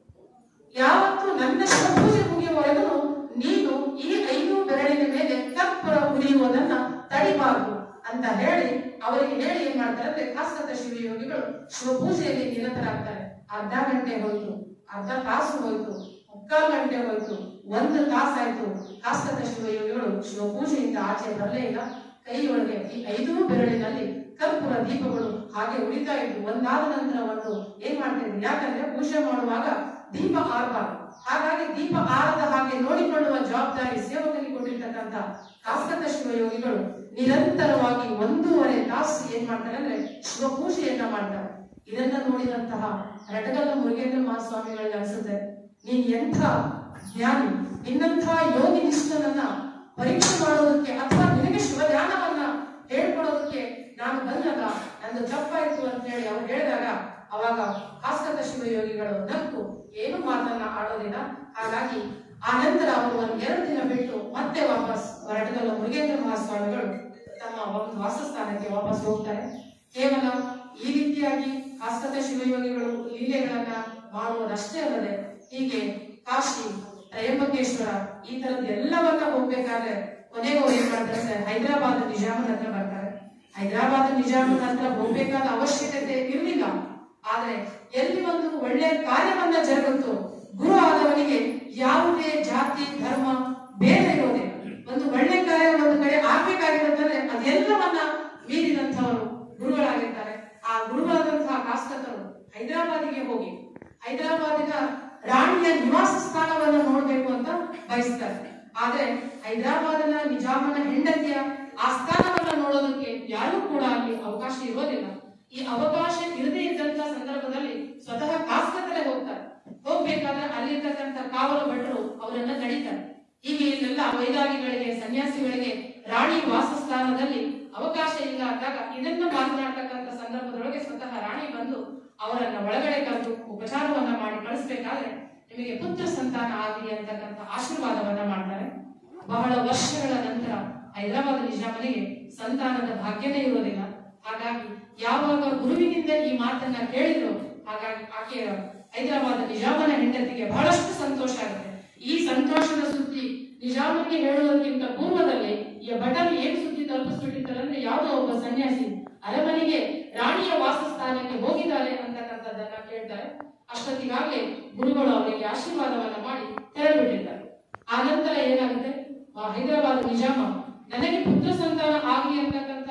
ಯಾವತ್ತು ನನ್ನ ಶಿವಪೂಜೆ ಮುಗಿಯುವವರೆಗೂ ನೀನು ಈ 5 ಬೆರಳಿನ ಮೇಲೆ ಕರ್ಪೂರ ಉರಿಯುವುದನ್ನ ತಡಿಬಾರದು ಅಂತ ಹೇಳಿ ಅವರಿಗೆ ಹೇಳಿ ಏನ್ ಮಾಡ್ತಾರೆ ಅಂದ್ರೆ ಕಾಸ್ಕತ ಶಿವಯೋಗಿಗಳು ಶಿವಪೂಜೆಯಲ್ಲಿ ನಿರತರಾಗ್ತಾರೆ. ಅರ್ಧ ಗಂಟೆ ಹೋಯ್ತು, ಅರ್ಧ ತಾಸು ಹೋಯ್ತು, 3/4 ಗಂಟೆ ಹೋಯ್ತು, 1 ತಾಸಾಯ್ತು. ಕಾಸ್ಕತ ಶಿವಯೋಗಿಗಳು ಶಿವಪೂಜೆಯಿಂದ ಆಚೆ ಬರಲೇ ಇಲ್ಲ. ಕೈಯೊಳಗೆ ಈ 5 ಬೆರಳಿನಲ್ಲಿ ಕರ್ಪೂರ ದೀಪಗಳು ಹಾಗೆ ಉಳಿತಾ ಇದ್ದು ಒಂದಾದ ನಂತರ ಒಂದು ಏನ್ ಮಾಡ್ತಿದ್ರು, ಯಾಕಂದ್ರೆ ಪೂಜೆ ಮಾಡುವಾಗ ದೀಪ ಆರಬಾರದು. ಹಾಗಾಗಿ ದೀಪ ಆರದ ಹಾಗೆ ನೋಡಿಕೊಳ್ಳುವ ಜವಾಬ್ದಾರಿ ಸೇವಕರಿಗೆ ಕೊಟ್ಟಿರ್ತಕ್ಕಂಥ ಕಾಸ್ಕತ ಶಿವಯೋಗಿಗಳು ನಿರಂತರವಾಗಿ 1.5 ತಾಸು ಏನ್ ಮಾಡ್ತಾರೆ ಅಂದ್ರೆ ಶಿವಪೂಜೆಯನ್ನ ಮಾಡ್ತಾರೆ. ಇದನ್ನ ನೋಡಿದಂತಹ ರಟಗಲ್ಲ ಮುರುಗೇಂದ್ರ ಮಹಾಸ್ವಾಮಿಗಳಿಗೆ ಅನ್ಸುತ್ತೆ, ನೀನ್ ಎಂಥ ಜ್ಞಾನಿ, ನಿನ್ನಂಥ ಯೋಗಿ ನಿಷ್ಠನನ್ನ ಪರೀಕ್ಷೆ ಮಾಡೋದಕ್ಕೆ ಅಥವಾ ನಿನಗೆ ಶಿವಧ್ಯಾನವನ್ನ ಹೇಳ್ಕೊಡೋದಕ್ಕೆ ನಾನು ಬಂದಾಗ ನಂದು ತಪ್ಪಾಯ್ತು ಅಂತ ಹೇಳಿ ಅವ್ರು ಹೇಳಿದಾಗ ಅವಾಗ ಕಾಸ್ಕತ ಶಿವಯೋಗಿಗಳು ನಕ್ಕು ಏನು ಮಾತನ್ನ ಆಡೋದಿಲ್ಲ. ಹಾಗಾಗಿ ಆ ನಂತರ ಅವರು 1-2 ದಿನ ಬಿಟ್ಟು ಮತ್ತೆ ವಾಪಸ್ ರಟಗಲ್ಲ ಮುರುಗೇಂದ್ರ ಮಹಾಸ್ವಾಮಿಗಳು ತಮ್ಮ ಒಂದು ವಾಸಸ್ಥಾನಕ್ಕೆ ವಾಪಸ್ ಹೋಗ್ತಾರೆ. ಕೇವಲ ಈ ರೀತಿಯಾಗಿ ಕಾಸ್ಕತ ಶಿವಯೋಗಿಗಳು ಲೀಲೆಗಳನ್ನ ಮಾಡುವುದಷ್ಟೇ ಅಲ್ಲದೆ ಹೀಗೆ ಕಾಶಿ, ತ್ರಯಂಬಕೇಶ್ವರ ಈ ತರದ್ ಎಲ್ಲವನ್ನ ಹೋಗ್ಬೇಕಾದ್ರೆ ಕೊನೆಗೂ ಏನ್ ಮಾಡ್ತಾರೆ, ಹೈದರಾಬಾದ್ ನಿಜಾಮನ ಹತ್ರ ಬರ್ತಾರೆ. ಹೈದರಾಬಾದ್ ನಿಜಾಮನ ಹತ್ರ ಹೋಗ್ಬೇಕಾದ ಅವಶ್ಯಕತೆ ಇರಲಿಲ್ಲ. ಆದ್ರೆ ಎಲ್ಲಿ ಒಂದು ಒಳ್ಳೆ ಕಾರ್ಯವನ್ನ ಜರುಗುತ್ತೋ, ಗುರು ಆದವನಿಗೆ ಯಾವುದೇ ಜಾತಿ ಧರ್ಮ ಭೇದ ಇರೋದಿಲ್ಲ. ಒಂದು ಒಳ್ಳೆ ಕಾರ್ಯ ಒಂದು ಕಡೆ ಆಗ್ಬೇಕಾಗಿರುತ್ತಂದ್ರೆ ಅದೆಲ್ಲವನ್ನ ಮೀರಿದಂಥವರು ಗುರುಗಳಾಗಿರ್ತಾರೆ. ಆ ಗುರುಗಳಾದಂತಹ ಕಾಸ್ಕತರು ಹೈದರಾಬಾದಿಗೆ ಹೋಗಿ ಹೈದರಾಬಾದಿನ ರಾಣಿಯ ನಿವಾಸ ಸ್ಥಾನವನ್ನು ನೋಡ್ಬೇಕು ಅಂತ ಬಯಸ್ತಾರೆ. ಆದ್ರೆ ಹೈದರಾಬಾದಿನ ನಿಜಾಮನ ಹೆಂಡತಿಯ ಆಸ್ಥಾನವನ್ನ ನೋಡೋದಕ್ಕೆ ಯಾರು ಕೂಡ ಅಲ್ಲಿ ಅವಕಾಶ ಇರೋದಿಲ್ಲ. ಈ ಅವಕಾಶ ಇರದೇ ಇದ್ದಂತ ಸಂದರ್ಭದಲ್ಲಿ ಸ್ವತಃ ಕಾಸ್ಕತರೇ ಹೋಗ್ತಾರೆ. ಹೋಗ್ಬೇಕಾದ್ರೆ ಅಲ್ಲಿರ್ತಕ್ಕಂಥ ಕಾವಲು ಭಟ್ರು ಅವರನ್ನ ತಡೀತಾರೆ. ಹೀಗೆ ಇಲ್ಲೆಲ್ಲ ವೈರಾಗಿಗಳಿಗೆ, ಸನ್ಯಾಸಿಗಳಿಗೆ ರಾಣಿ ವಾಸಸ್ಥಾನದಲ್ಲಿ ಅವಕಾಶ ಇಲ್ಲ ಅಂದಾಗ ಇದನ್ನ ಮಾತನಾಡ್ತಕ್ಕಂಥ ಸಂದರ್ಭದೊಳಗೆ ಸ್ವತಃ ರಾಣಿ ಬಂದು ಅವರನ್ನ ಒಳಗಡೆ ಕರೆದು ಉಪಚಾರವನ್ನ ಮಾಡಿ ಕಳಿಸ್ಬೇಕಾದ್ರೆ ನಿಮಗೆ ಪುತ್ರ ಸಂತಾನ ಆಗಲಿ ಅಂತಕ್ಕಂಥ ಆಶೀರ್ವಾದವನ್ನ ಮಾಡ್ತಾರೆ. ಬಹಳ ವರ್ಷಗಳ ನಂತರ ಹೈದರಾಬಾದ್ ನಿಜಾಮನಿಗೆ ಸಂತಾನದ ಭಾಗ್ಯವೇ ಇರೋದಿಲ್ಲ. ಹಾಗಾಗಿ ಯಾವಾಗ ಗುರುವಿನಿಂದ ಈ ಮಾತನ್ನ ಕೇಳಿದ್ರು, ಹಾಗಾಗಿ ಆಕೆಯ ಹೈದರಾಬಾದ್ ನಿಜಾಮನ ಹೆಂಡತಿಗೆ ಬಹಳಷ್ಟು ಸಂತೋಷ ಆಗುತ್ತೆ. ಈ ಸಂತೋಷದ ಸುದ್ದಿ ನಿಜಾಮನಿಗೆ ಹೇಳುವುದಕ್ಕಿಂತ ಪೂರ್ವದಲ್ಲಿ ಈ ಭಟರು ಏನ್ ಸುದ್ದಿ ತಲುಪಿಸ್ಬಿಟ್ಟಿರ್ತಾರೆ ಅಂದ್ರೆ, ಯಾವುದೋ ಒಬ್ಬ ಸನ್ಯಾಸಿ ಅರಮನೆಗೆ ರಾಣಿಯ ವಾಸಸ್ಥಾನಕ್ಕೆ ಹೋಗಿದ್ದಾರೆ ಅಂತಕ್ಕಂಥದ್ದನ್ನ ಕೇಳ್ತಾರೆ. ಅಷ್ಟೊತ್ತಿಗಾಗಲೇ ಗುರುಗಳು ಅವರಿಗೆ ಆಶೀರ್ವಾದವನ್ನ ಮಾಡಿ ತೆರಳಿಬಿಟ್ಟಿರ್ತಾರೆ. ಆ ನಂತರ ಏನಾಗುತ್ತೆ, ಹೈದರಾಬಾದ್ ನಿಜಾಮ ನನಗೆ ಪುತ್ರ ಸಂತಾನ ಆಗಲಿ ಅಂತಕ್ಕಂಥ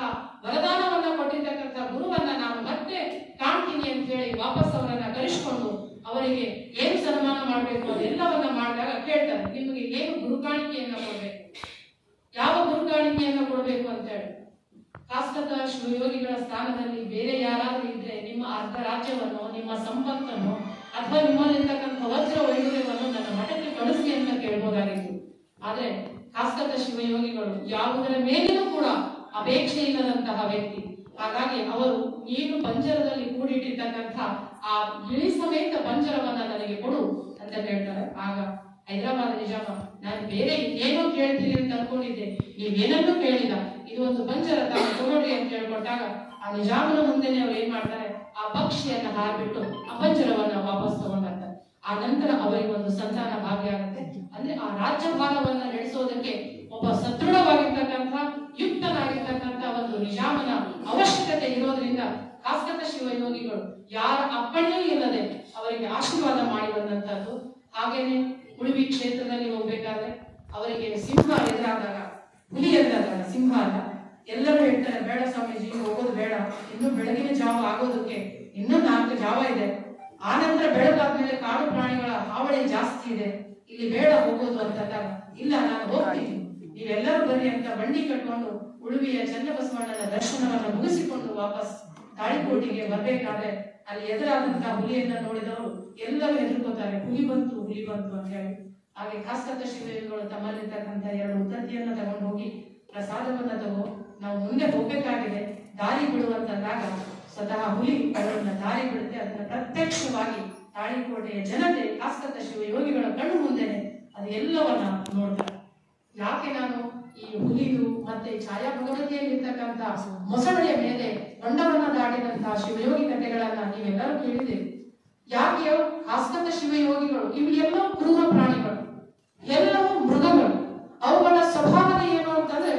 ಅವರಿಗೆ ಏನು ಸನ್ಮಾನ ಮಾಡಬೇಕು ಅದೆಲ್ಲವನ್ನ ಮಾಡಿದಾಗ ಕೇಳ್ತಾರೆ, ನಿಮಗೆ ಏನು ಗುರುಕಾಣಿಕೆಯನ್ನ ಕೊಡಬೇಕು, ಯಾವ ಗುರುಕಾಣಿಕೆಯನ್ನ ಕೊಡಬೇಕು ಅಂತ ಹೇಳಿ. ಕಾಸ್ಕತ ಶಿವಯೋಗಿಗಳ ಸ್ಥಾನದಲ್ಲಿ ಬೇರೆ ಯಾರಾದ್ರೂ ಇದ್ರೆ ನಿಮ್ಮ ಅರ್ಧ ರಾಜ್ಯವನ್ನು, ನಿಮ್ಮ ಸಂಪತ್ತನ್ನು ಅಥವಾ ನಿಮ್ಮಲ್ಲಿರ್ತಕ್ಕಂಥ ವಜ್ರ ವೈಢೂರ್ಯವನ್ನು ನನ್ನ ಮಠಕ್ಕೆ ಕಳಿಸಿ ಅಂತ ಕೇಳ್ಬೋದಾಗಿತ್ತು. ಆದ್ರೆ ಕಾಸ್ಕತ ಶಿವಯೋಗಿಗಳು ಯಾವುದರ ಮೇಲಿನೂ ಕೂಡ ಅಪೇಕ್ಷೆ ಇಲ್ಲದಂತಹ ವ್ಯಕ್ತಿ. ಹಾಗಾಗಿ ಅವರು ನೀನು ಪಂಜರದಲ್ಲಿ ಕೂಡಿಟ್ಟಿರ್ತಕ್ಕಂಥ ಆ ಗಿಳಿ ಸಮೇತ ಪಂಜರವನ್ನ ನನಗೆ ಕೊಡು ಅಂತ ಹೇಳ್ತಾರೆ. ಆಗ ಹೈದರಾಬಾದ್ ನಿಜಾಮ, ನಾನು ಬೇರೆ ಏನೋ ಕೇಳ್ತೀನಿ ಅಂತ ಅನ್ಕೊಂಡಿದ್ದೆ, ನೀವೇನನ್ನೂ ಕೇಳಿಲ್ಲ, ಇದು ಒಂದು ಪಂಜರ ತಾನು ತಗೊಳ್ಳಿ ಅಂತ ಹೇಳ್ಕೊಟ್ಟಾಗ ಆ ನಿಜಾಮನ ಮುಂದೆನೆ ಅವ್ರು ಏನ್ ಮಾಡ್ತಾರೆ, ಆ ಪಕ್ಷಿಯನ್ನ ಹಾರ್ಬಿಟ್ಟು ಆ ಪಂಜರವನ್ನ ವಾಪಸ್ ತಗೊಂಡಾಗ್ತಾರೆ. ಆ ನಂತರ ಅವರಿಗೆ ಒಂದು ಸಂತಾನ ಭಾಗ್ಯ ಆಗುತ್ತೆ. ಅಂದ್ರೆ ಆ ರಾಜ್ಯಭಾರವನ್ನ ನಡೆಸೋದಕ್ಕೆ ಒಬ್ಬ ಸದೃಢವಾಗಿರ್ತಕ್ಕಂಥ ಯುಕ್ತನಾಗಿರ್ತಕ್ಕಂಥ ಒಂದು ನಿಜಾಮನ ಅವಶ್ಯಕತೆ ಇರೋದ್ರಿಂದ ಕಾಸ್ಕತ ಶಿವಯೋಗಿಗಳು ಯಾರ ಅಪ್ಪಣೆಯೂ ಇಲ್ಲದೆ ಅವರಿಗೆ ಆಶೀರ್ವಾದ ಮಾಡಿ ಬಂದಂತದ್ದು. ಹಾಗೇನೆ ಉಳುವಿ ಕ್ಷೇತ್ರದಲ್ಲಿ ಹೋಗ್ಬೇಕಾದ್ರೆ ಅವರಿಗೆ ಸಿಂಹ ಎದುರಾದಾಗ, ಹುಲಿ ಎದುರಾದಾಗ, ಸಿಂಹ ಅಲ್ಲ, ಎಲ್ಲರೂ ಹೇಳ್ತಾರೆ ಬೇಡ ಸ್ವಾಮೀಜಿ ಹೋಗೋದು ಬೇಡ, ಇನ್ನು ಬೆಳಗಿನ ಜಾವ ಆಗೋದಕ್ಕೆ ಇನ್ನೂ 4 ಜಾವ ಇದೆ, ಆನಂತರ ಬೆಳಗಾದ್ಮೇಲೆ ಕಾಡು ಪ್ರಾಣಿಗಳ ಹಾವಳಿ ಜಾಸ್ತಿ ಇದೆ, ಇಲ್ಲಿ ಬೇಡ ಹೋಗೋದು ಅಂತಂದಾಗ, ಇಲ್ಲ ನಾನು ಹೋಗ್ತೀನಿ, ನೀವೆಲ್ಲರೂ ಬನ್ನಿ ಅಂತ ಬಂಡಿ ಕಟ್ಕೊಂಡು ಉಳುವಿಯ ಚನ್ನಬಸವಣ್ಣನ ದರ್ಶನವನ್ನ ಮುಗಿಸಿಕೊಂಡು ವಾಪಸ್ ತಾಳಿಕೋಟಿಗೆ ಬರ್ಬೇಕಾದ್ರೆ ಅಲ್ಲಿ ಎದುರಾದಂತಹ ಹುಲಿಯನ್ನ ನೋಡಿದವರು ಎಲ್ಲರೂ ಹೆದರ್ಕೋತಾರೆ, ಹುಲಿ ಬಂತು ಅಂತ ಹೇಳಿ. ಹಾಗೆ ಕಾಸ್ಕತ ಶಿವಯೋಗಿಗಳು ತಮ್ಮಲ್ಲಿರ್ತಕ್ಕಂಥ 2 ಉತ್ತತ್ತಿಯನ್ನ ತಗೊಂಡು ಹೋಗಿ ಪ್ರಸಾದವನ್ನ ತಗೋ, ನಾವು ಮುಂದೆ ಹೋಗ್ಬೇಕಾಗಿದೆ, ದಾರಿ ಬಿಡುವಂತಂದಾಗ ಸ್ವತಃ ಹುಲಿ ಅವರನ್ನ ದಾರಿ ಬಿಡುತ್ತೆ. ಅದನ್ನ ಪ್ರತ್ಯಕ್ಷವಾಗಿ ತಾಳಿಕೋಟೆಯ ಜನತೆ ಕಾಸ್ಕತ ಶಿವಯೋಗಿಗಳ ಕಣ್ಣು ಮುಂದೆನೆ ಅದು ಎಲ್ಲವನ್ನ ನೋಡ್ತಾರೆ. ಯಾಕೆ ನಾನು ಈ ಹುಲಿದು ಮತ್ತೆ ಛಾಯಾ ಭಗವತಿಯಲ್ಲಿ ಇರ್ತಕ್ಕಂಥ ಮೊಸಳೆಯ ಮೇಲೆ ಗೊಂಡವನ್ನ ದಾಟಿದಂತಹ ಶಿವಯೋಗಿ ಕಥೆಗಳನ್ನ ನೀವೆಲ್ಲರೂ ಕೇಳಿದ್ದೀರಿ. ಯಾಕೆ ಕಾಸ್ಕತ ಶಿವಯೋಗಿಗಳು ಇವೆಲ್ಲವೂ ಕ್ರೂರ ಪ್ರಾಣಿಗಳು, ಎಲ್ಲವೂ ಮೃಗಗಳು, ಅವುಗಳ ಸ್ವಭಾವನೆ ಏನು ಅಂತಂದ್ರೆ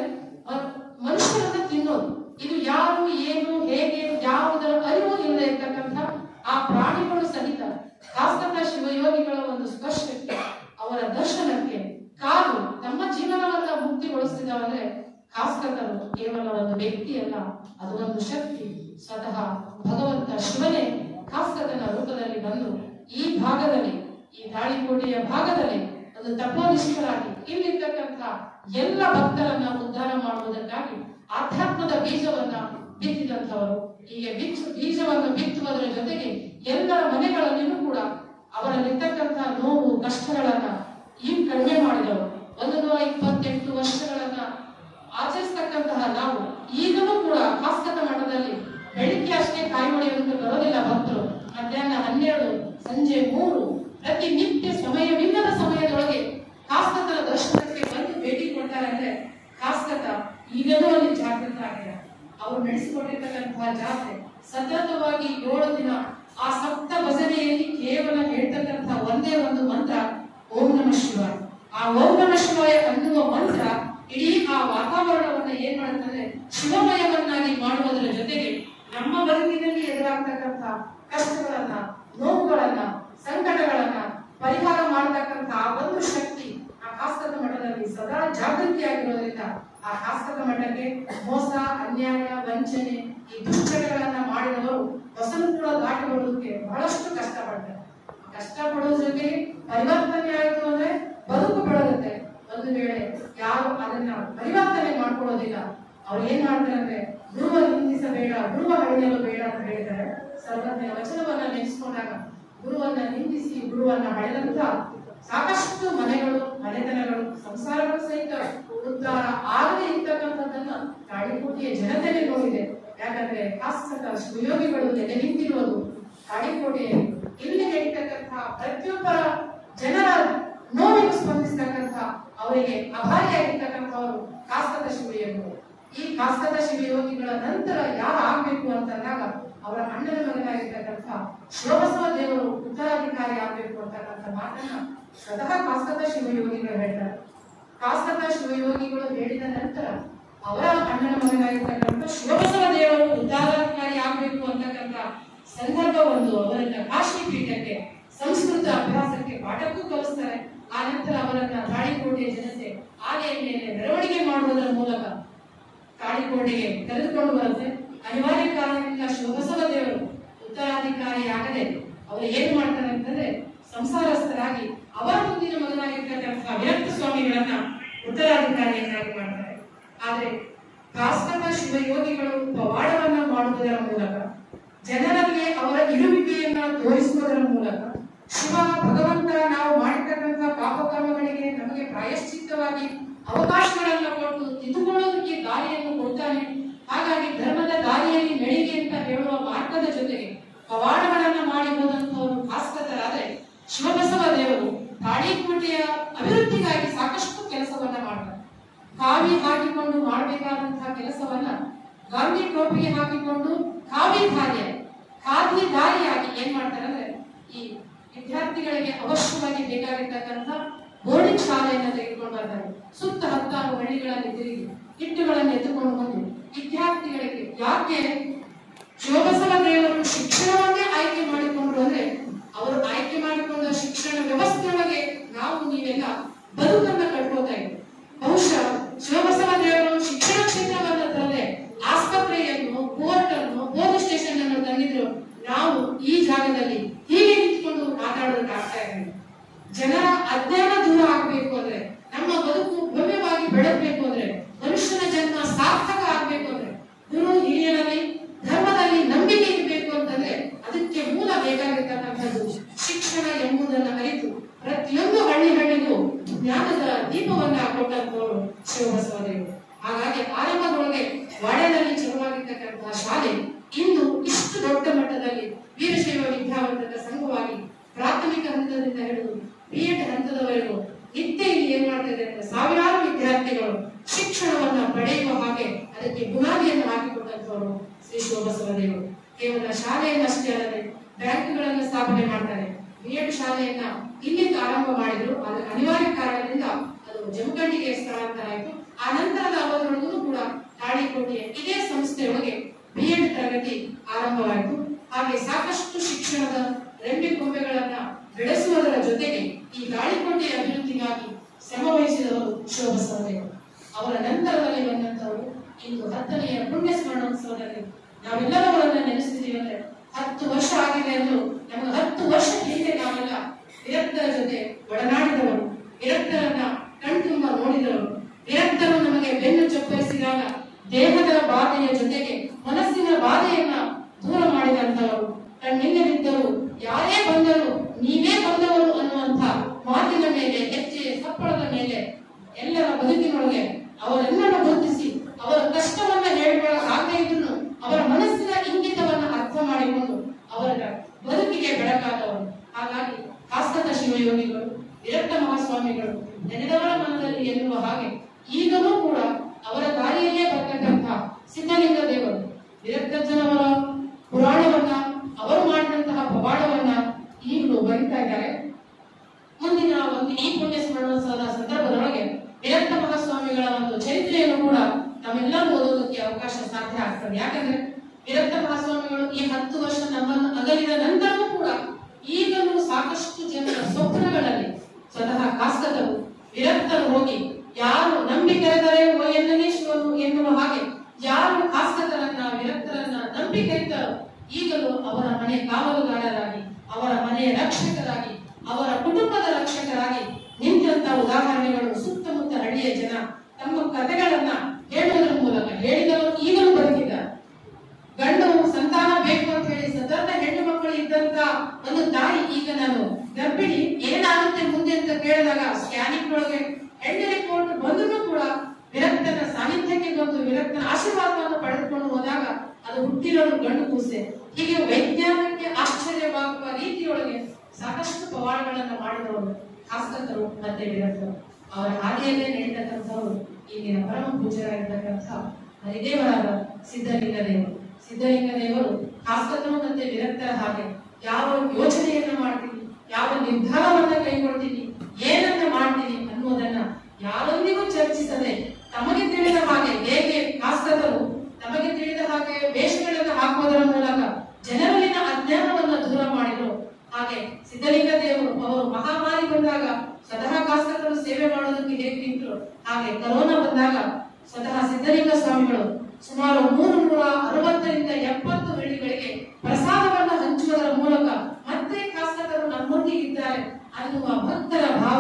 ಮನುಷ್ಯರನ್ನ ತಿನ್ನೋದು. ಇದು ಯಾರು ಏನು ಹೇಗೆ ಯಾವುದರ ಅರಿವು ಇಲ್ಲದೆ ಇರ್ತಕ್ಕಂಥ ಆ ಪ್ರಾಣಿಗಳು ಸಹಿತ ಕಾಸ್ಕತ ಶಿವಯೋಗಿಗಳ ಒಂದು ಸ್ಪರ್ಶಕ್ಕೆ, ಅವರ ದರ್ಶನಕ್ಕೆ ಕಾದು ತಮ್ಮ ಜೀವನವನ್ನ ಮುಕ್ತಿಗೊಳಿಸ್ತಿದ್ದಾವಂದ್ರೆ ಕಾಸ್ಕತರು ಕೇವಲ ಒಂದು ವ್ಯಕ್ತಿ ಅಲ್ಲ, ಅದು ಒಂದು ಶಕ್ತಿ. ಸ್ವತಃ ಭಗವಂತ ಶಿವನೇ ಕಾಸ್ಕತನ ರೂಪದಲ್ಲಿ ಬಂದು ಈ ಭಾಗದಲ್ಲಿ, ಈ ತಾಳಿಕೋಟೆಯ ಭಾಗದಲ್ಲಿ ಒಂದು ತಪೋನಿಷ್ಠರಾಗಿ ಇಲ್ಲಿರ್ತಕ್ಕಂಥ ಎಲ್ಲ ಭಕ್ತರನ್ನ ಉದ್ಧಾರ ಮಾಡುವುದಕ್ಕಾಗಿ ಆಧ್ಯಾತ್ಮದ ಬೀಜವನ್ನ ಬಿತ್ತಿದಂಥವರು. ಹೀಗೆ ಬೀಜವನ್ನು ಬಿತ್ತುವುದರ ಜೊತೆಗೆ ಎಲ್ಲರ ಮನೆಗಳಲ್ಲಿಯೂ ಕೂಡ ಅವರಲ್ಲಿರ್ತಕ್ಕಂಥ ನೋವು ಕಷ್ಟಗಳನ್ನ ಈ ಕಡಿಮೆ ಮಾಡಿದವರು. 128 ವರ್ಷಗಳನ್ನ ಆಚರಿಸ್ತಕ್ಕಂತಹ ನಾವು ಈಗಲೂ ಕೂಡ ಕಾಸ್ಕತ ಮಠದಲ್ಲಿ ಬೆಳಿಗ್ಗೆ ಅಷ್ಟೇ ಕಾಯಿ ಹೊಡೆಯುವಂತ ಬರೋದಿಲ್ಲ ಭಕ್ತರು. ಮಧ್ಯಾಹ್ನ 12, ಸಂಜೆ 3 ಪ್ರತಿನಿತ್ಯ ಸಮಯವಿಲ್ಲದ ಸಮಯದೊಳಗೆ ಕಾಸ್ಕತನ ದರ್ಶನಕ್ಕೆ ಬಂದು ಭೇಟಿ ಕೊಡ್ತಾರೆ. ಅಂದ್ರೆ ಕಾಸ್ಕತ ಈಗಲೂ ಅಲ್ಲಿ ಜಾಗೃತ ಆಗಿದೆ. ಅವರು ನಡೆಸಿಕೊಟ್ಟಿರ್ತಕ್ಕಂತಹ ಜಾತ್ರೆ ಸತತವಾಗಿ 7 ದಿನ ಆ ಸಪ್ತ ಭಜನೆಯಲ್ಲಿ ಕೇವಲ ಹೇಳ್ತಕ್ಕಂತಹ ಒಂದೇ ಒಂದು ಮಂತ್ರ ಓಂ ನಮಃ ಶಿವಾಯ. ಆ ಓಂ ನಮಃ ಶಿವಾಯ ಅನ್ನುವ ಮಂತ್ರ ಇಡೀ ಆ ವಾತಾವರಣವನ್ನ ಏನ್ ಮಾಡುತ್ತಂದ್ರೆ ಶಿವಮಯವನ್ನಾಗಿ ಮಾಡುವುದರ ಜೊತೆಗೆ ನಮ್ಮ ಬದುಕಿನಲ್ಲಿ ಎದುರಾಗ್ತಕ್ಕಂಥ ಕಷ್ಟಗಳನ್ನ, ನೋವುಗಳನ್ನ, ಸಂಕಟಗಳನ್ನ ಪರಿಹಾರ ಮಾಡತಕ್ಕಂಥ ಆ ಒಂದು ಶಕ್ತಿ ಆ ಕಾಸ್ಕತ ಮಠದಲ್ಲಿ ಸದಾ ಜಾಗೃತಿಯಾಗಿರೋದ್ರಿಂದ ಆ ಕಾಸ್ಕತ ಮಠಕ್ಕೆ ಮೋಸ, ಅನ್ಯಾಯ, ವಂಚನೆ, ಈ ದುಶ್ಚಟಗಳನ್ನ ಮಾಡಿದವರು ಹೊಸನುಕೂಲ ದಾಟಿಕೊಳ್ಳೋದಕ್ಕೆ ಬಹಳಷ್ಟು ಕಷ್ಟಪಡ್ತಾರೆ. ಕಷ್ಟಪಡೋದ್ರ ಜೊತೆಗೆ ಪರಿವರ್ತನೆ ಆಯಿತು ಅಂದ್ರೆ ಬದುಕು ಬೆಳಗುತ್ತೆ. ಒಂದು ವೇಳೆ ಯಾರು ಅದನ್ನ ಪರಿವರ್ತನೆ ಮಾಡ್ಕೊಳ್ಳೋದಿಲ್ಲ, ಅವ್ರು ಏನ್ ಮಾಡ್ತಾರೆ ಅಂದ್ರೆ ಗುರುವ ನಿಂದಿಸಬೇಡ, ಗುರುವ ಹಳೆಯಲು ಬೇಡ ಅಂತ ಹೇಳಿದ್ದಾರೆ. ಸರ್ವಜ್ಞ ವಚನವನ್ನ ನೆನೆಸ್ಕೊಂಡಾಗ ಗುರುವನ್ನ ನಿಂದಿಸಿ ಗುರುವನ್ನ ಹಳೆದಂತ ಸಾಕಷ್ಟು ಮನೆಗಳು, ಮನೆತನಗಳು, ಸಂಸಾರಗಳು ಸಹಿತ ಉದ್ಧಾರ ಆಗದೆ ಇರ್ತಕ್ಕಂಥದ್ದನ್ನ ತಾಳಿಕೋಟೆಯ ಜನತೆಗೆ ನೋಡಿದೆ. ಯಾಕಂದ್ರೆ ಕಾಸ್ಕತ ಶಿವಯೋಗಿಗಳು ನೆಲೆ ನಿಂತಿರುವುದು ತಾಳಿಕೋಟೆಯಲ್ಲಿ. ಇಲ್ಲಿ ನಡೀತಕ್ಕಂತಹ ಪ್ರತಿಯೊಬ್ಬರ ಜನರ ನೋವಿಗೆ ಸ್ಪಂದಿಸ್ತಕ್ಕಂಥ, ಅವರಿಗೆ ಅಭಾರಿಯಾಗಿರ್ತಕ್ಕಂಥವರು ಕಾಸ್ಕತ ಶಿವಯೋಗಿಗಳು. ಈ ಕಾಸ್ಕತ ಶಿವಯೋಗಿಗಳ ನಂತರ ಯಾರು ಆಗ್ಬೇಕು ಅಂತಂದಾಗ ಅವರ ಅಣ್ಣನ ಮಗನಾಗಿರ್ತಕ್ಕಂಥ ಶಿವಬಸವ ದೇವರು ಉತ್ತರಾಧಿಕಾರಿ ಆಗ್ಬೇಕು ಅಂತಕ್ಕಂಥ ಮಾತನ್ನ ಸ್ವತಃ ಕಾಸ್ಕತ ಶಿವಯೋಗಿಗಳು ಹೇಳ್ತಾರೆ. ಕಾಸ್ಕತ ಶಿವಯೋಗಿಗಳು ಹೇಳಿದ ನಂತರ ಅವರ ಅಣ್ಣನ ಮಗನಾಗಿರ್ತಕ್ಕಂಥ ಶಿವಬಸವ ದೇವರು ಉತ್ತರಾಧಿಕಾರಿ ಆಗ್ಬೇಕು ಅಂತಕ್ಕಂಥ ಸಂದರ್ಭ ಒಂದು ಅವರನ್ನ ಕಾಶಿ ಪೀಠಕ್ಕೆ ಸಂಸ್ಕೃತ ಅಭ್ಯಾಸಕ್ಕೆ ಪಾಠಕ್ಕೂ ಕಲಿಸ್ತಾರೆ. ಆ ನಂತರ ಅವರನ್ನ ತಾಳಿಕೋಟೆಯ ಜನತೆ ಆನೆಯ ಮೇಲೆ ಮೆರವಣಿಗೆ ಮಾಡುವುದರ ಮೂಲಕ ತಾಳಿಕೋಟೆಗೆ ಕರೆದುಕೊಂಡು ಬರುತ್ತೆ. ಅನಿವಾರ್ಯ ಕಾರಣದಿಂದ ಶಿವಬಸವ ದೇವರು ಉತ್ತರಾಧಿಕಾರಿ ಆಗದೆ ಅವರು ಏನ್ ಮಾಡ್ತಾರೆ ಅಂತ ಅಂತಂದ್ರೆ ಸಂಸಾರಸ್ಥರಾಗಿ ಅವರ ಮುಂದಿನ ಮಗನಾಗಿರ್ತಕ್ಕಂತಹ ವಿರಕ್ತ ಸ್ವಾಮಿಗಳನ್ನ ಉತ್ತರಾಧಿಕಾರಿಯನ್ನಾಗಿ ಮಾಡ್ತಾರೆ. ಆದ್ರೆ ಕಾಸ್ಕತ ಶಿವಯೋಗಿಗಳು ಪವಾಡವನ್ನ ಮಾಡುವುದರ ಮೂಲಕ, ಜನರಲ್ಲಿ ಅವರ ಇರುವಿಕೆಯನ್ನ ತೋರಿಸುವುದರ ಮೂಲಕ, ಶಿವ ಭಗವಂತ ನಾವು ಮಾಡಿರ್ತಕ್ಕಂತಹ ಪಾಪಕರ್ಮಗಳಿಗೆ ನಮಗೆ ಪ್ರಾಯಶ್ಚಿತ್ತವಾಗಿ ಅವಕಾಶಗಳನ್ನ ಕೊಟ್ಟು ತಿದ್ದುಕೊಳ್ಳೋದಕ್ಕೆ ದಾರಿಯನ್ನು ಕೊಡ್ತಾನೆ. ಹಾಗಾಗಿ ಧರ್ಮದ ದಾರಿಯಲ್ಲಿ ನಡೆಗೆ ಅಂತ ಹೇಳುವ ಮಾರ್ಗದ ಜೊತೆಗೆ ಪವಾಡಗಳನ್ನ ಮಾಡಿ ಹೋದಂತವರು ಭಾಸ್ಕತರಾದರೆ, ಶಿವಬಸವ ದೇವರು ತಾಳಿಕೋಟೆಯ ಅಭಿವೃದ್ಧಿಗಾಗಿ ಸಾಕಷ್ಟು ಕೆಲಸವನ್ನ ಮಾಡ್ತಾರೆ. ಕಾವಿ ಹಾಕಿಕೊಂಡು ಮಾಡಬೇಕಾದಂತಹ ಕೆಲಸವನ್ನ ಗಾಂಧಿ ಟೋಪಿಗೆ ಹಾಕಿಕೊಂಡು ಖಾದಿ ದಾರಿಯಾಗಿ ಏನ್ ಮಾಡ್ತಾರೆ ಅಂದ್ರೆ, ಈ ವಿದ್ಯಾರ್ಥಿಗಳಿಗೆ ಅವಶ್ಯವಾಗಿ ಬೇಕಾಗಿರ್ತಕ್ಕಂಥ ಬೋರ್ಡಿಂಗ್ ಶಾಲೆಯನ್ನ ತೆಗೆದುಕೊಂಡು ಬರ್ತಾರೆ. ಸುತ್ತ 16 ಹಳ್ಳಿಗಳಲ್ಲಿ ತಿರುಗಿ ಹಿಟ್ಟುಗಳನ್ನು ಎತ್ತುಕೊಂಡು ಬಂದು ವಿದ್ಯಾರ್ಥಿಗಳಿಗೆ, ಯಾಕೆ ಶಿವಬಸವ ದೇವರು ಶಿಕ್ಷಣವನ್ನೇ ಆಯ್ಕೆ ಮಾಡಿಕೊಂಡ್ರು ಅಂದ್ರೆ, ಅವರು ಆಯ್ಕೆ ಮಾಡಿಕೊಂಡ ಶಿಕ್ಷಣ ವ್ಯವಸ್ಥೆಯೊಳಗೆ ನಾವು ನೀವೆಲ್ಲ ಬದುಕನ್ನ ಕಟ್ಕೋತಾ ಇದ್ದೀವಿ. ಬಹುಶಃ ಶಿವಬಸವ ದೇವರು ಶಿಕ್ಷಣ ಕ್ಷೇತ್ರವನ್ನ ತಂದ್ರೆ ಆಸ್ಪತ್ರೆಯನ್ನು, ಕೋರ್ಟ್ ಅನ್ನು, ಪೊಲೀಸ್ ಸ್ಟೇಷನ್ ಅನ್ನು ತಂದಿದ್ರು, ನಾವು ಈ ಜಾಗದಲ್ಲಿ ಹೀಗೆ ನಿಂತ್ಕೊಂಡು ಮಾತಾಡೋದಕ್ಕೆ ಆಗ್ತಾ ಇದೆ. ಜನರ ಅಜ್ಞಾನ ದೂರ ಆಗ್ಬೇಕು ಅಂದ್ರೆ, ನಮ್ಮ ಬದುಕು ಭವ್ಯವಾಗಿ ಬೆಳಗಬೇಕು ಅಂದ್ರೆ, ಮನುಷ್ಯನ ಜನ್ಮ ಸಾರ್ಥಕ ಆಗ್ಬೇಕು ಅಂದ್ರೆ, ಗುರು ಹಿರಿಯರಲ್ಲಿ ಧರ್ಮದಲ್ಲಿ ನಂಬಿಕೆ ಇರಬೇಕು ಅಂತಂದ್ರೆ ಅದಕ್ಕೆ ಮೂಲ ಬೇಕಾಗಿರ್ತಕ್ಕಂಥದ್ದು ಶಿಕ್ಷಣ ಎಂಬುದನ್ನು ಅರಿತು ಪ್ರತಿಯೊಂದು ಹಳ್ಳಿಗೂ ಜ್ಞಾನದ ದೀಪವನ್ನ ಕೊಟ್ಟಂತವರು ಶಿವಬಸವ ದೇವರು. ಹಾಗಾಗಿ ಆರಂಭದೊಳಗೆ ವಾಡ್ಯದಲ್ಲಿ ಚಲವಾಗಿರ್ತಕ್ಕಂತಹ ಶಾಲೆ ಇಂದು ಇಷ್ಟು ದೊಡ್ಡ ಮಟ್ಟದಲ್ಲಿ ವೀರಶೈವ ವಿದ್ಯಾವಂತರ ಸಂಘವಾಗಿ ಪ್ರಾಥಮಿಕ ಹಂತದಿಂದ ಹಿಡಿದು B.Ed ಹಂತದವರೆಗೂ ನಿತ್ಯ ಇಲ್ಲಿ ಏನ್ ಮಾಡ್ತಾ ಇದೆ ಅಂದ್ರೆ, ಸಾವಿರಾರು ವಿದ್ಯಾರ್ಥಿಗಳು ಶಿಕ್ಷಣವನ್ನ ಪಡೆಯುವ ಹಾಗೆ ಅದಕ್ಕೆ ಬುನಾದಿಯನ್ನು ಹಾಕಿಕೊಟ್ಟಂತವರು ಶ್ರೀ ಶಿವಬಸವ ದೇವರು. ಕೇವಲ ಶಾಲೆಯನ್ನಷ್ಟೇ ಅಲ್ಲದೆ ಬ್ಯಾಂಕ್ಗಳನ್ನು ಸ್ಥಾಪನೆ ಮಾಡ್ತಾರೆ. B.Ed ಶಾಲೆಯನ್ನ ಇಲ್ಲಿಂದ ಆರಂಭ ಮಾಡಿದ್ರು. ಅದರ ಅನಿವಾರ್ಯ ಕಾರಣದಿಂದ ಅದು ಜಮಖಂಡಿಗೆ ಸ್ಥಳಾಂತರ ಆಯಿತು. ಆ ನಂತರದ ಅವಧಿಯೊಳಗೂ ಕೂಡ ತಾಳಿಕೋಟೆಯ ಇದೇ ಸಂಸ್ಥೆಯೊಳಗೆ B.Ed ತರಗತಿ ಆರಂಭವಾಯಿತು. ಹಾಗೆ ಸಾಕಷ್ಟು ಶಿಕ್ಷಣದ ರೆಂಬೆಕೊಂಬೆಗಳನ್ನ ಬೆಳೆಸುವುದರ ಜೊತೆಗೆ ಈ ತಾಳಿಕೋಟೆಯ ಅಭಿವೃದ್ಧಿಗಾಗಿ ಶ್ರಮ ವಹಿಸಿದವರು ಶಿವಬಸವ ದೇವರು. ಅವರ ನಂತರದಲ್ಲಿ ಬಂದಂತವರು ಇಂದು 10ನೇ ಪುಣ್ಯ ಸ್ಮರಣೋತ್ಸವದಲ್ಲಿ ನಾವೆಲ್ಲರವರನ್ನ ನೆನೆಸ್ತಿದ್ದೀವಿ ಅಂದ್ರೆ, 10 ವರ್ಷ ಆಗಿದೆ ಅಂದ್ರು ನಮಗೆ 10 ವರ್ಷ ಹಿಂದೆ ನಾವೆಲ್ಲ ವಿರಕ್ತರ ಜೊತೆ ಒಡನಾಡಿದವರು, ವಿರಕ್ತರನ್ನ ಕಣ್ತುಂಬ ನೋಡಿದವರು, ವಿರಕ್ತರು ನಮಗೆ ಬೆನ್ನು ಚಪ್ಪರಿಸಿದಾಗ ದೇಹದ ಬಾಧೆಯ ಜೊತೆಗೆ ಮನಸ್ಸಿನ ಬಾಧೆಯನ್ನ ದೂರ ಮಾಡಿದಂತವರು, ಕಣ್ಣಿಲ್ಲದಿದ್ದರು ಯಾರೇ ಬಂದರು ನೀವೇ ಬಂದವರು ಅನ್ನುವಂಥ ಮಾತಿನ ಮೇಲೆ, ಹೆಜ್ಜೆ ಸಪ್ಪಳದ ಮೇಲೆ ಎಲ್ಲರ ಬದುಕಿನೊಳಗೆ ಅವರೆಲ್ಲರನ್ನು ಗುರುತಿಸಿ ಅವರ ಕಷ್ಟವನ್ನ ಹೇಳಿಕೊಳ್ಳಾಗದೇ ಇದ್ರು ಅವರ ಮನಸ್ಸಿನ ಇಂಗಿತವನ್ನ ಅರ್ಥ ಮಾಡಿಕೊಂಡು ಅವರ ಬದುಕಿಗೆ ಬೆಳಕಾದವರು. ಹಾಗಾಗಿ ಕಾಸ್ಕತ ಶಿವಯೋಗಿಗಳು, ವಿರಕ್ತ ಮಹಾಸ್ವಾಮಿಗಳು ನೆನೆದವರ ಮನದಲ್ಲಿ ಎನ್ನುವ ಹಾಗೆ ಈಗಲೂ ಕೂಡ ಅವರ ದಾರಿಯಲ್ಲೇ ಬರ್ತಕ್ಕಂತಹ ಸಿದ್ಧಲಿಂಗ ದೇವರು ವಿರಕ್ತ ಜನವರ ಪುರಾಣವನ್ನ, ಅವರು ಮಾಡಿದಂತಹ ಪವಾಡವನ್ನ ಈಗಲೂ ಬರೀತಾ ಇದ್ದಾರೆ. ಮುಂದಿನ ಒಂದು ಈ ಪುಣ್ಯ ಸ್ಮರಣೋತ್ಸವದ ಸಂದರ್ಭದೊಳಗೆ ವಿರಕ್ತ ಮಹಾಸ್ವಾಮಿಗಳ ಒಂದು ಚರಿತ್ರೆಯನ್ನು ಕೂಡ ನಾವೆಲ್ಲರೂ ಓದೋದಕ್ಕೆ ಅವಕಾಶ ಸಾಧ್ಯ ಆಗ್ತದೆ. ಯಾಕಂದ್ರೆ ವಿರಕ್ತ ಮಹಾಸ್ವಾಮಿಗಳು ಈ 10 ವರ್ಷ ನಮ್ಮನ್ನು ಅಗಲಿದ ನಂತರವೂ ಕೂಡ ಈಗಲೂ ಸಾಕಷ್ಟು ಜನರ ಸ್ವಪ್ನಗಳಲ್ಲಿ ಸ್ವತಃ ಕಾಸ್ಕತರು ವಿರಕ್ತರು ಹೋಗಿ, ಯಾರು ನಂಬಿ ಕರೆದರೆ ಎನ್ನನೇ ಶಿವನು ಎನ್ನುವ ಹಾಗೆ ಯಾರು ಕಾಸ್ಕತರನ್ನ ವಿರಕ್ತರನ್ನ ನಂಬಿ ಕರೆತಾರೋ ಈಗಲೂ ಅವರ ಮನೆ ಕಾವಲುಗಾರರಾಗಿ, ಅವರ ಮನೆಯ ರಕ್ಷಕರಾಗಿ, ಅವರ ಕುಟುಂಬದ ರಕ್ಷಕರಾಗಿ ನಿಂತ ಉದಾಹರಣೆಗಳು ಸುತ್ತಮುತ್ತ ಹಳ್ಳಿಯ ಜನ ತಮ್ಮ ಕಥೆಗಳನ್ನ ಹೇಳುವುದರ ಮೂಲಕ ಹೇಳಿದವರು ಈಗಲೂ ಬದುಕಿದ್ದಾರೆ. ಗಂಡು ಸಂತಾನ ಬೇಕು ಅಂತ ಹೇಳಿ ಸದರ್ನ ಹೆಣ್ಣು ಮಕ್ಕಳು ಇದ್ದಂತ ಒಂದು ತಾಯಿ, ಈಗ ನಾನು ಗರ್ಭಿಣಿ ಏನಾಗುತ್ತೆ ಮುಂದೆ ಅಂತ ಕೇಳಿದಾಗ ಸ್ಕ್ಯಾನಿಂಗ್ ಒಳಗೆ ಹೆಣ್ಣು ರಿಪೋರ್ಟ್ ಬಂದರೂ ಕೂಡ ವಿರಕ್ತನ ಸಾನ್ನಿಧ್ಯಕ್ಕೆ ಬಂದು ವಿರಕ್ತನ ಆಶೀರ್ವಾದವನ್ನು ಪಡೆದುಕೊಂಡು ಹೋದಾಗ ಅದು ಹುಟ್ಟಿರೋದು ಗಂಡು ಕೂಸೆ. ಹೀಗೆ ವೈಜ್ಞಾನಿಕಕ್ಕೆ ಆಶ್ಚರ್ಯವಾಗುವ ರೀತಿಯೊಳಗೆ ಸಾಕಷ್ಟು ಪವಾಡಗಳನ್ನ ಮಾಡಿದವರು ಕಾಸ್ಕತರು ಮತ್ತೆ ವಿರಕ್ತರು. ಅವರ ಹಾದಿಯಲ್ಲೇ ನಡೀತಕ್ಕಂಥವರು ಈಗಿನ ಪರಮ ಪೂಜ್ಯರಾಗಿರ್ತಕ್ಕಂಥ ಹರಿದೇವರಾದ ಸಿದ್ಧಲಿಂಗ ದೇವರು. ಸಿದ್ಧಲಿಂಗ ದೇವರು ಕಾಸ್ಕತರು ಮತ್ತೆ ವಿರಕ್ತರ ಹಾಗೆ ಯಾವ ಯೋಚನೆಯನ್ನ ಮಾಡ್ತೀನಿ, ಯಾವ ನಿರ್ಧಾರವನ್ನ ಕೈಗೊಳ್ತೀನಿ, ಏನನ್ನ ಮಾಡ್ತೀನಿ ಅನ್ನುವುದನ್ನ ಯಾರೊಂದಿಗೂ ಚರ್ಚಿಸದೆ ತಮಗೆ ತಿಳಿದ ಹಾಗೆ, ಹೇಗೆ ಕಾಸ್ಕತರು ತಮಗೆ ತಿಳಿದ ಹಾಗೆ ವೇಷಗಳನ್ನು ಹಾಕುವುದರ ಮೂಲಕ ಜನರಲ್ಲಿನ ಅಜ್ಞಾನವನ್ನ ದೂರ ಮಾಡಿದ್ರು, ಹಾಗೆ ಸಿದ್ಧಲಿಂಗ ದೇವರು ಅವರು ಮಹಾಮಾರಿ ಬಂದಾಗ ಸ್ವತಃ ಕಾಸ್ಕತರು ಸೇವೆ ಮಾಡೋದಕ್ಕೆ ಹೇಗೆ ನಿಂತರು, ಹಾಗೆ ಕರೋನಾ ಬಂದಾಗ ಸ್ವತಃ ಸಿದ್ಧಲಿಂಗ ಸ್ವಾಮಿಗಳು ಸುಮಾರು 360ರಿಂದ 70 ಹಳ್ಳಿಗಳಿಗೆ ಪ್ರಸಾದವನ್ನು ಹಂಚುವುದರ ಮೂಲಕ ಮತ್ತೆ ಕಾಸ್ಕತರು ನಮ್ಮೊಂದಿಗೆ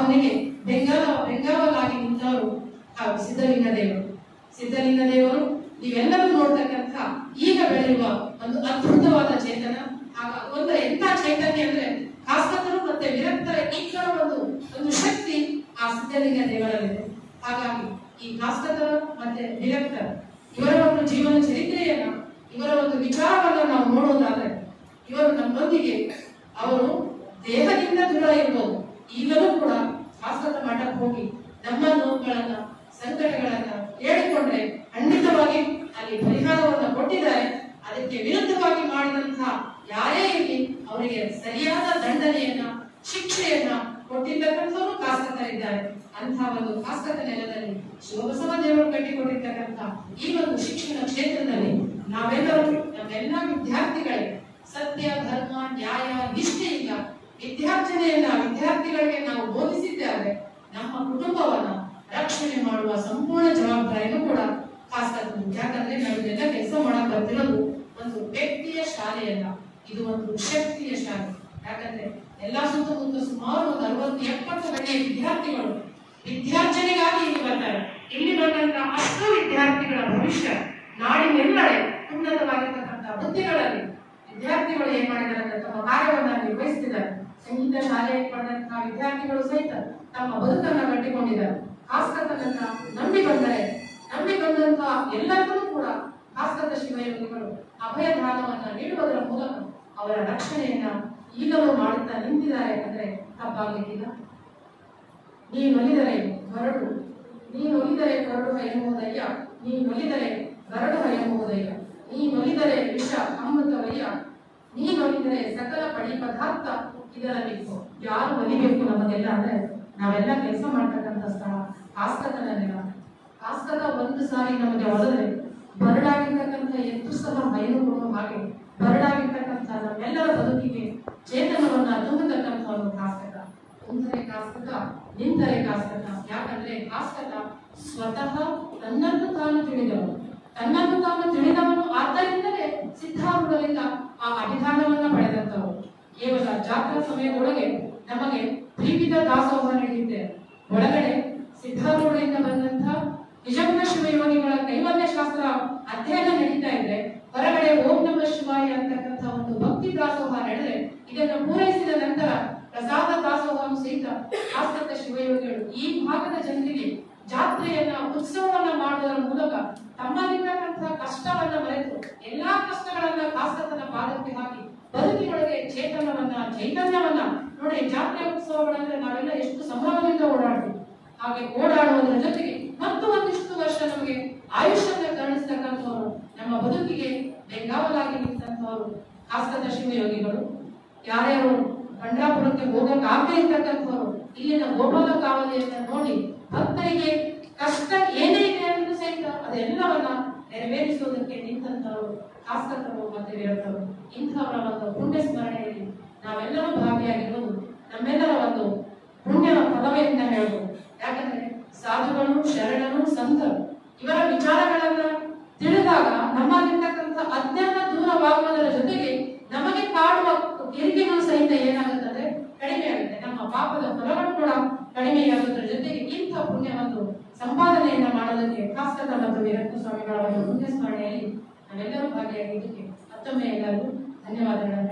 ಅವನಿಗೆ ಬೆಂಗಾವಲಾಗಿ ನಿಂತವರು ಸಿದ್ಧಲಿಂಗ ದೇವರು. ಸಿದ್ಧಲಿಂಗ ದೇವರು ನೀವೆಲ್ಲರೂ ನೋಡ್ತಕ್ಕಂಥ ಈಗ ಬೆಳೆಯುವ ಒಂದು ಅದ್ಭುತವಾದ ಚೇತನ. ಒಂದು ಎಂಥ ಚೈತನ್ಯ ಅಂದ್ರೆ ಕಾಸ್ಕತರು ಮತ್ತೆ ವಿರಕ್ತರ ಇಬ್ಬರ ಒಂದು ಶಕ್ತಿ ಆ ಸಿದ್ಧಲಿಂಗ ದೇವರಲ್ಲಿದೆ. ಹಾಗಾಗಿ ಈ ಕಾಸ್ಕತರ ಮತ್ತೆ ವಿರಕ್ತರ ಇವರ ಒಂದು ಜೀವನ ಚರಿತ್ರೆಯನ್ನ, ಇವರ ಒಂದು ವಿಚಾರವನ್ನ ನಾವು ನೋಡುವುದಾದ್ರೆ, ಇವರು ನಮ್ಮೊಂದಿಗೆ ಅವರು ದೇಹದಿಂದ ದೂರ ಇರ್ಬೋದು, ಈಗಲೂ ಕೂಡ ಕಾಸ್ಕತ ಮಠಕ್ಕೆ ಹೋಗಿ ನಮ್ಮ ನೋವುಗಳನ್ನ ಸಂಕಟಗಳನ್ನ ಹೇಳಿಕೊಂಡ್ರೆ ಖಂಡಿತವಾಗಿ ಅಲ್ಲಿ ಪರಿಹಾರವನ್ನ ಕೊಟ್ಟಿದ್ದಾರೆ. ಅದಕ್ಕೆ ವಿರುದ್ಧವಾಗಿ ಮಾಡಿದಂತಹ ಯಾರೇ ಇರಲಿ ಅವರಿಗೆ ಸರಿಯಾದ ದಂಡನೆಯನ್ನ, ಶಿಕ್ಷೆಯನ್ನ ಕೊಟ್ಟಿರ್ತಕ್ಕಂಥವರು ಕಾಸ್ಕತರಿದ್ದಾರೆ. ಅಂತಹ ಒಂದು ಕಾಸ್ಕತ ನೆಲದಲ್ಲಿ ಶಿವಬಸವ ದೇವರು ಕಟ್ಟಿಕೊಟ್ಟಿರ್ತಕ್ಕಂಥ ಈ ಒಂದು ಶಿಕ್ಷಣ ಕ್ಷೇತ್ರದಲ್ಲಿ ನಾವೆಲ್ಲರೂ ನಮ್ಮೆಲ್ಲ ವಿದ್ಯಾರ್ಥಿಗಳಿಗೆ ಸತ್ಯ, ಧರ್ಮ, ನ್ಯಾಯ, ನಿಷ್ಠೆಯಿಂದ ವಿದ್ಯಾರ್ಥಿಗಳಿಗೆ ನಾವು ಬೋಧಿಸಿದ್ದೇವೆ. ನಮ್ಮ ಕುಟುಂಬವನ್ನ ರಕ್ಷಣೆ ಮಾಡುವ ಸಂಪೂರ್ಣ ಜವಾಬ್ದಾರಿನೂ ಕೂಡ ಕಾಸ್ಕತರು. ಯಾಕಂದ್ರೆ ನಾವು ಇದೆಲ್ಲ ಕೆಲಸ ಮಾಡಕ್ ಬರ್ತಿರೋದು ಒಂದು ವ್ಯಕ್ತಿಯ ಶಾಲೆಯಲ್ಲ, ಇದು ಒಂದು ಶಕ್ತಿಯ ಶಾಲೆ. ಯಾಕಂದ್ರೆ ಎಲ್ಲಾ ಸುತ್ತಮುತ್ತ ಸುಮಾರು ಒಂದು 60-70 ಗಣ್ಯ ವಿದ್ಯಾರ್ಥಿಗಳು ವಿದ್ಯಾರ್ಜನೆಗಾಗಿ ಇಲ್ಲಿ ಬರ್ತಾರೆ. ಇಲ್ಲಿ ಬಂದಂತ ಅಷ್ಟು ವಿದ್ಯಾರ್ಥಿಗಳ ಭವಿಷ್ಯ ನಾಡಿನೆಲ್ಲಡೆ ಉನ್ನತವಾಗಿರ್ತಕ್ಕಂಥ ವೃತ್ತಿಗಳಲ್ಲಿ ವಿದ್ಯಾರ್ಥಿಗಳು ಏನ್ ಮಾಡಿದ್ದಾರೆ ಅಂದ್ರೆ ತಮ್ಮ ಕಾರ್ಯವನ್ನ ನಿರ್ವಹಿಸುತ್ತಿದ್ದಾರೆ. ಸಂಗೀತ ಶಾಲೆಗೆ ಬಂದಂತಹ ವಿದ್ಯಾರ್ಥಿಗಳು ಸಹಿತ ತಮ್ಮ ಬದುಕನ್ನ ಕಟ್ಟಿಕೊಂಡಿದ್ದಾರೆ. ಕಾಸ್ಕತನನ್ನ ನಂಬಿ ಬಂದಂತಹ ಎಲ್ಲರಿಗೂ ಕೂಡ ಕಾಸ್ಕತ ಶಿವಯೋಗಿಗಳು ಅಭಯದಾನವನ್ನ ನೀಡುವುದರ ಮೂಲಕ ಅವರ ರಕ್ಷಣೆಯನ್ನ ಈಗಲೂ ಮಾಡುತ್ತಾ ನಿಂತಿದ್ದಾರೆ ಅಂದ್ರೆ ತಪ್ಪಾಗಲಿಕ್ಕಿಲ್ಲ. ನೀನೊಲಿದರೆ ಗರಡು ಎಂಬುದಯ್ಯ, ನೀನೊಲಿದರೆ ಗರಡು ಎಂಬುದಯ್ಯ, ನೀನೊಲಿದರೆ ವಿಷ ಅಮೃತವಯ್ಯ, ನೀನೊಲಿದರೆ ಸಕಲ ಪಡಿ ಪದಾರ್ಥ ಇದರಲ್ಲಿತ್ತು. ಯಾರು ಒಲಿಬೇಕು ನಮಗೆಲ್ಲ ಅಂದ್ರೆ ನಾವೆಲ್ಲ ಕೆಲಸ ಮಾಡ್ತಕ್ಕಂಥ ಸ್ಥಳ ಕಾಸ್ಕತನ ನೆಲ. ಕಾಸ್ಕತ ಒಂದು ಸಾರಿ ನಮಗೆ ಒಲಿದ್ರೆ ಬರಡಾಗಿರ್ತಕ್ಕಂಥ ಎತ್ತು ಸಹ ಬಯಲು ಕೊಡುವ ಹಾಗೆ ಬರಡಾಗಿರ್ತಕ್ಕಂಥ ನಮ್ಮೆಲ್ಲರ ಬದುಕಿಗೆ ಚೇತನವನ್ನ ತುಂಬತಕ್ಕಂಥ ಒಂದು ಕಾಸ್ಕತ. ಕುಂತರೆ ಕಾಸ್ಕತ, ನಿಂತರೆ ಕಾಸ್ಕತ. ಯಾಕಂದ್ರೆ ಕಾಸ್ಕತ ಸ್ವತಃ ತನ್ನನ್ನು ತಾನು ತಿಳಿದವನು. ಆದ್ದರಿಂದಲೇ ಸಿದ್ಧಾರೂಢರಿಂದ ಆ ಅಭಿಧಾನವನ್ನ ಪಡೆದಂತವರು. ಕೇವಲ ಜಾತ್ರಾ ಸಮಯದೊಳಗೆ ನಮಗೆ ತ್ರಿವಿಧ ದಾಸೋಹ ನಡೆಯುತ್ತೆ. ಒಳಗಡೆ ಸಿದ್ಧಾರೂಢರಿಂದ ಬಂದಂತ ನಿಜಗುಣ ಶಿವಯೋಗಿಗಳ ಕೈವಲ್ಯ ಶಾಸ್ತ್ರ ಅಧ್ಯಯನ ನಡೀತಾ ಇದ್ರೆ, ಹೊರಗಡೆ ಓಂ ನಮಃ ಶಿವಾಯ ಅಂತಕ್ಕಂಥ ಒಂದು ಭಕ್ತಿ ದಾಸೋಹ ನಡೆದ್ರೆ, ಇದನ್ನು ಪೂರೈಸಿದ ನಂತರ ಪ್ರಸಾದ ದಾಸೋಹ ಸಹಿತ ಕಾಸ್ಕತ ಶಿವಯೋಗಿಗಳು ಈ ಭಾಗದ ಜನರಿಗೆ ಜಾತ್ರೆಯನ್ನ, ಉತ್ಸವವನ್ನ ಮಾಡುವುದರ ಮೂಲಕ ತಮ್ಮಲ್ಲಿರ್ತಕ್ಕಂತಹ ಕಷ್ಟವನ್ನ ಮರೆತು ಎಲ್ಲಾ ಕಷ್ಟಗಳನ್ನ ಕಾಸ್ಕತನ ಪಾದಕ್ಕೆ ಹಾಕಿ ಬದುಕಿನೊಳಗೆ ಚೈತನ್ಯವನ್ನ ನೋಡಿ. ಜಾತ್ರೆ ಉತ್ಸವಗಳಂದ್ರೆ ನಾವೆಲ್ಲ ಎಷ್ಟು ಸಂಭ್ರಮದಿಂದ ಓಡಾಡ್ತೀವಿ. ಹಾಗೆ ಓಡಾಡುವುದರ ಜೊತೆಗೆ ಮತ್ತು ಒಂದಿಷ್ಟು ವರ್ಷ ನಮಗೆ ಆಯುಷ್ಯನ್ನ ಕರುಣಿಸ್ತಕ್ಕಂಥವರು, ನಮ್ಮ ಬದುಕಿಗೆ ಬೆಂಗಾವಲಾಗಿ ನಿಂತಂಥವರು ಕಾಸ್ಕತ ಶಿವಯೋಗಿಗಳು. ಯಾರ್ಯಾರು ಪಂಡ್ರಾಪುರಕ್ಕೆ ಹೋಗಕ್ಕಾಗದೇ ಇರ್ತಕ್ಕಂಥವರು ಇಲ್ಲಿನ ಗೋಪಾಲ ಕಾವಲಿಯನ್ನ ನೋಡಿ ಭಕ್ತರಿಗೆ ಕಷ್ಟ ಏನೇ ಇದೆ ಅನ್ನೋದು ಸಹಿತ ಅದೆಲ್ಲವನ್ನ ನೆರವೇರಿಸುವುದಕ್ಕೆ ನಿಂತಂಥವರು ಕಾಸ್ಕತರು ಮತ್ತೆ ವಿರಕ್ತರು. ಇಂಥವರ ಒಂದು ಪುಣ್ಯ ಸ್ಮರಣೆಯಲ್ಲಿ ನಾವೆಲ್ಲರೂ ಭಾಗಿಯಾಗಿರುವುದು ನಮ್ಮೆಲ್ಲರ ಒಂದು ಪುಣ್ಯ ಫಲವೇ ಅಂತ ಹೇಳ್ಬೋದು. ಯಾಕಂದ್ರೆ ಸಾಧುಗಳು, ಶರಣರು, ಸಂತರು ಇವರ ವಿಚಾರಗಳನ್ನ ತಿಳಿದಾಗ ನಮ್ಮಲ್ಲಿರ್ತಕ್ಕಂಥ ಅಜ್ಞಾನ ದೂರವಾಗುವುದರ ಜೊತೆಗೆ ನಮಗೆ ಕಾಡುವ ಕಿರಿಕಿಗಳು ಸಹಿತ ಏನಾಗುತ್ತದೆ, ಕಡಿಮೆ ಆಗುತ್ತೆ. ನಮ್ಮ ಪಾಪದ ಫಲಗಳು ಕೂಡ ಕಡಿಮೆಯಾಗುವುದರ ಜೊತೆಗೆ ಇಂಥ ಪುಣ್ಯವನ್ನು ಸಂಪಾದನೆಯನ್ನ ಮಾಡೋದಕ್ಕೆ ಕಾಸ್ಕತ ಮತ್ತು ವಿರಕ್ತ ಸ್ವಾಮಿಗಳ ಒಂದು ಪುಣ್ಯ ಸ್ಮರಣೆಯಲ್ಲಿ ನಾವೆಲ್ಲರೂ ಭಾಗಿಯಾಗಿದ್ದಕ್ಕೆ ಮತ್ತೊಮ್ಮೆ ಎಲ್ಲರಿಗೂ ಧನ್ಯವಾದಗಳನ್ನು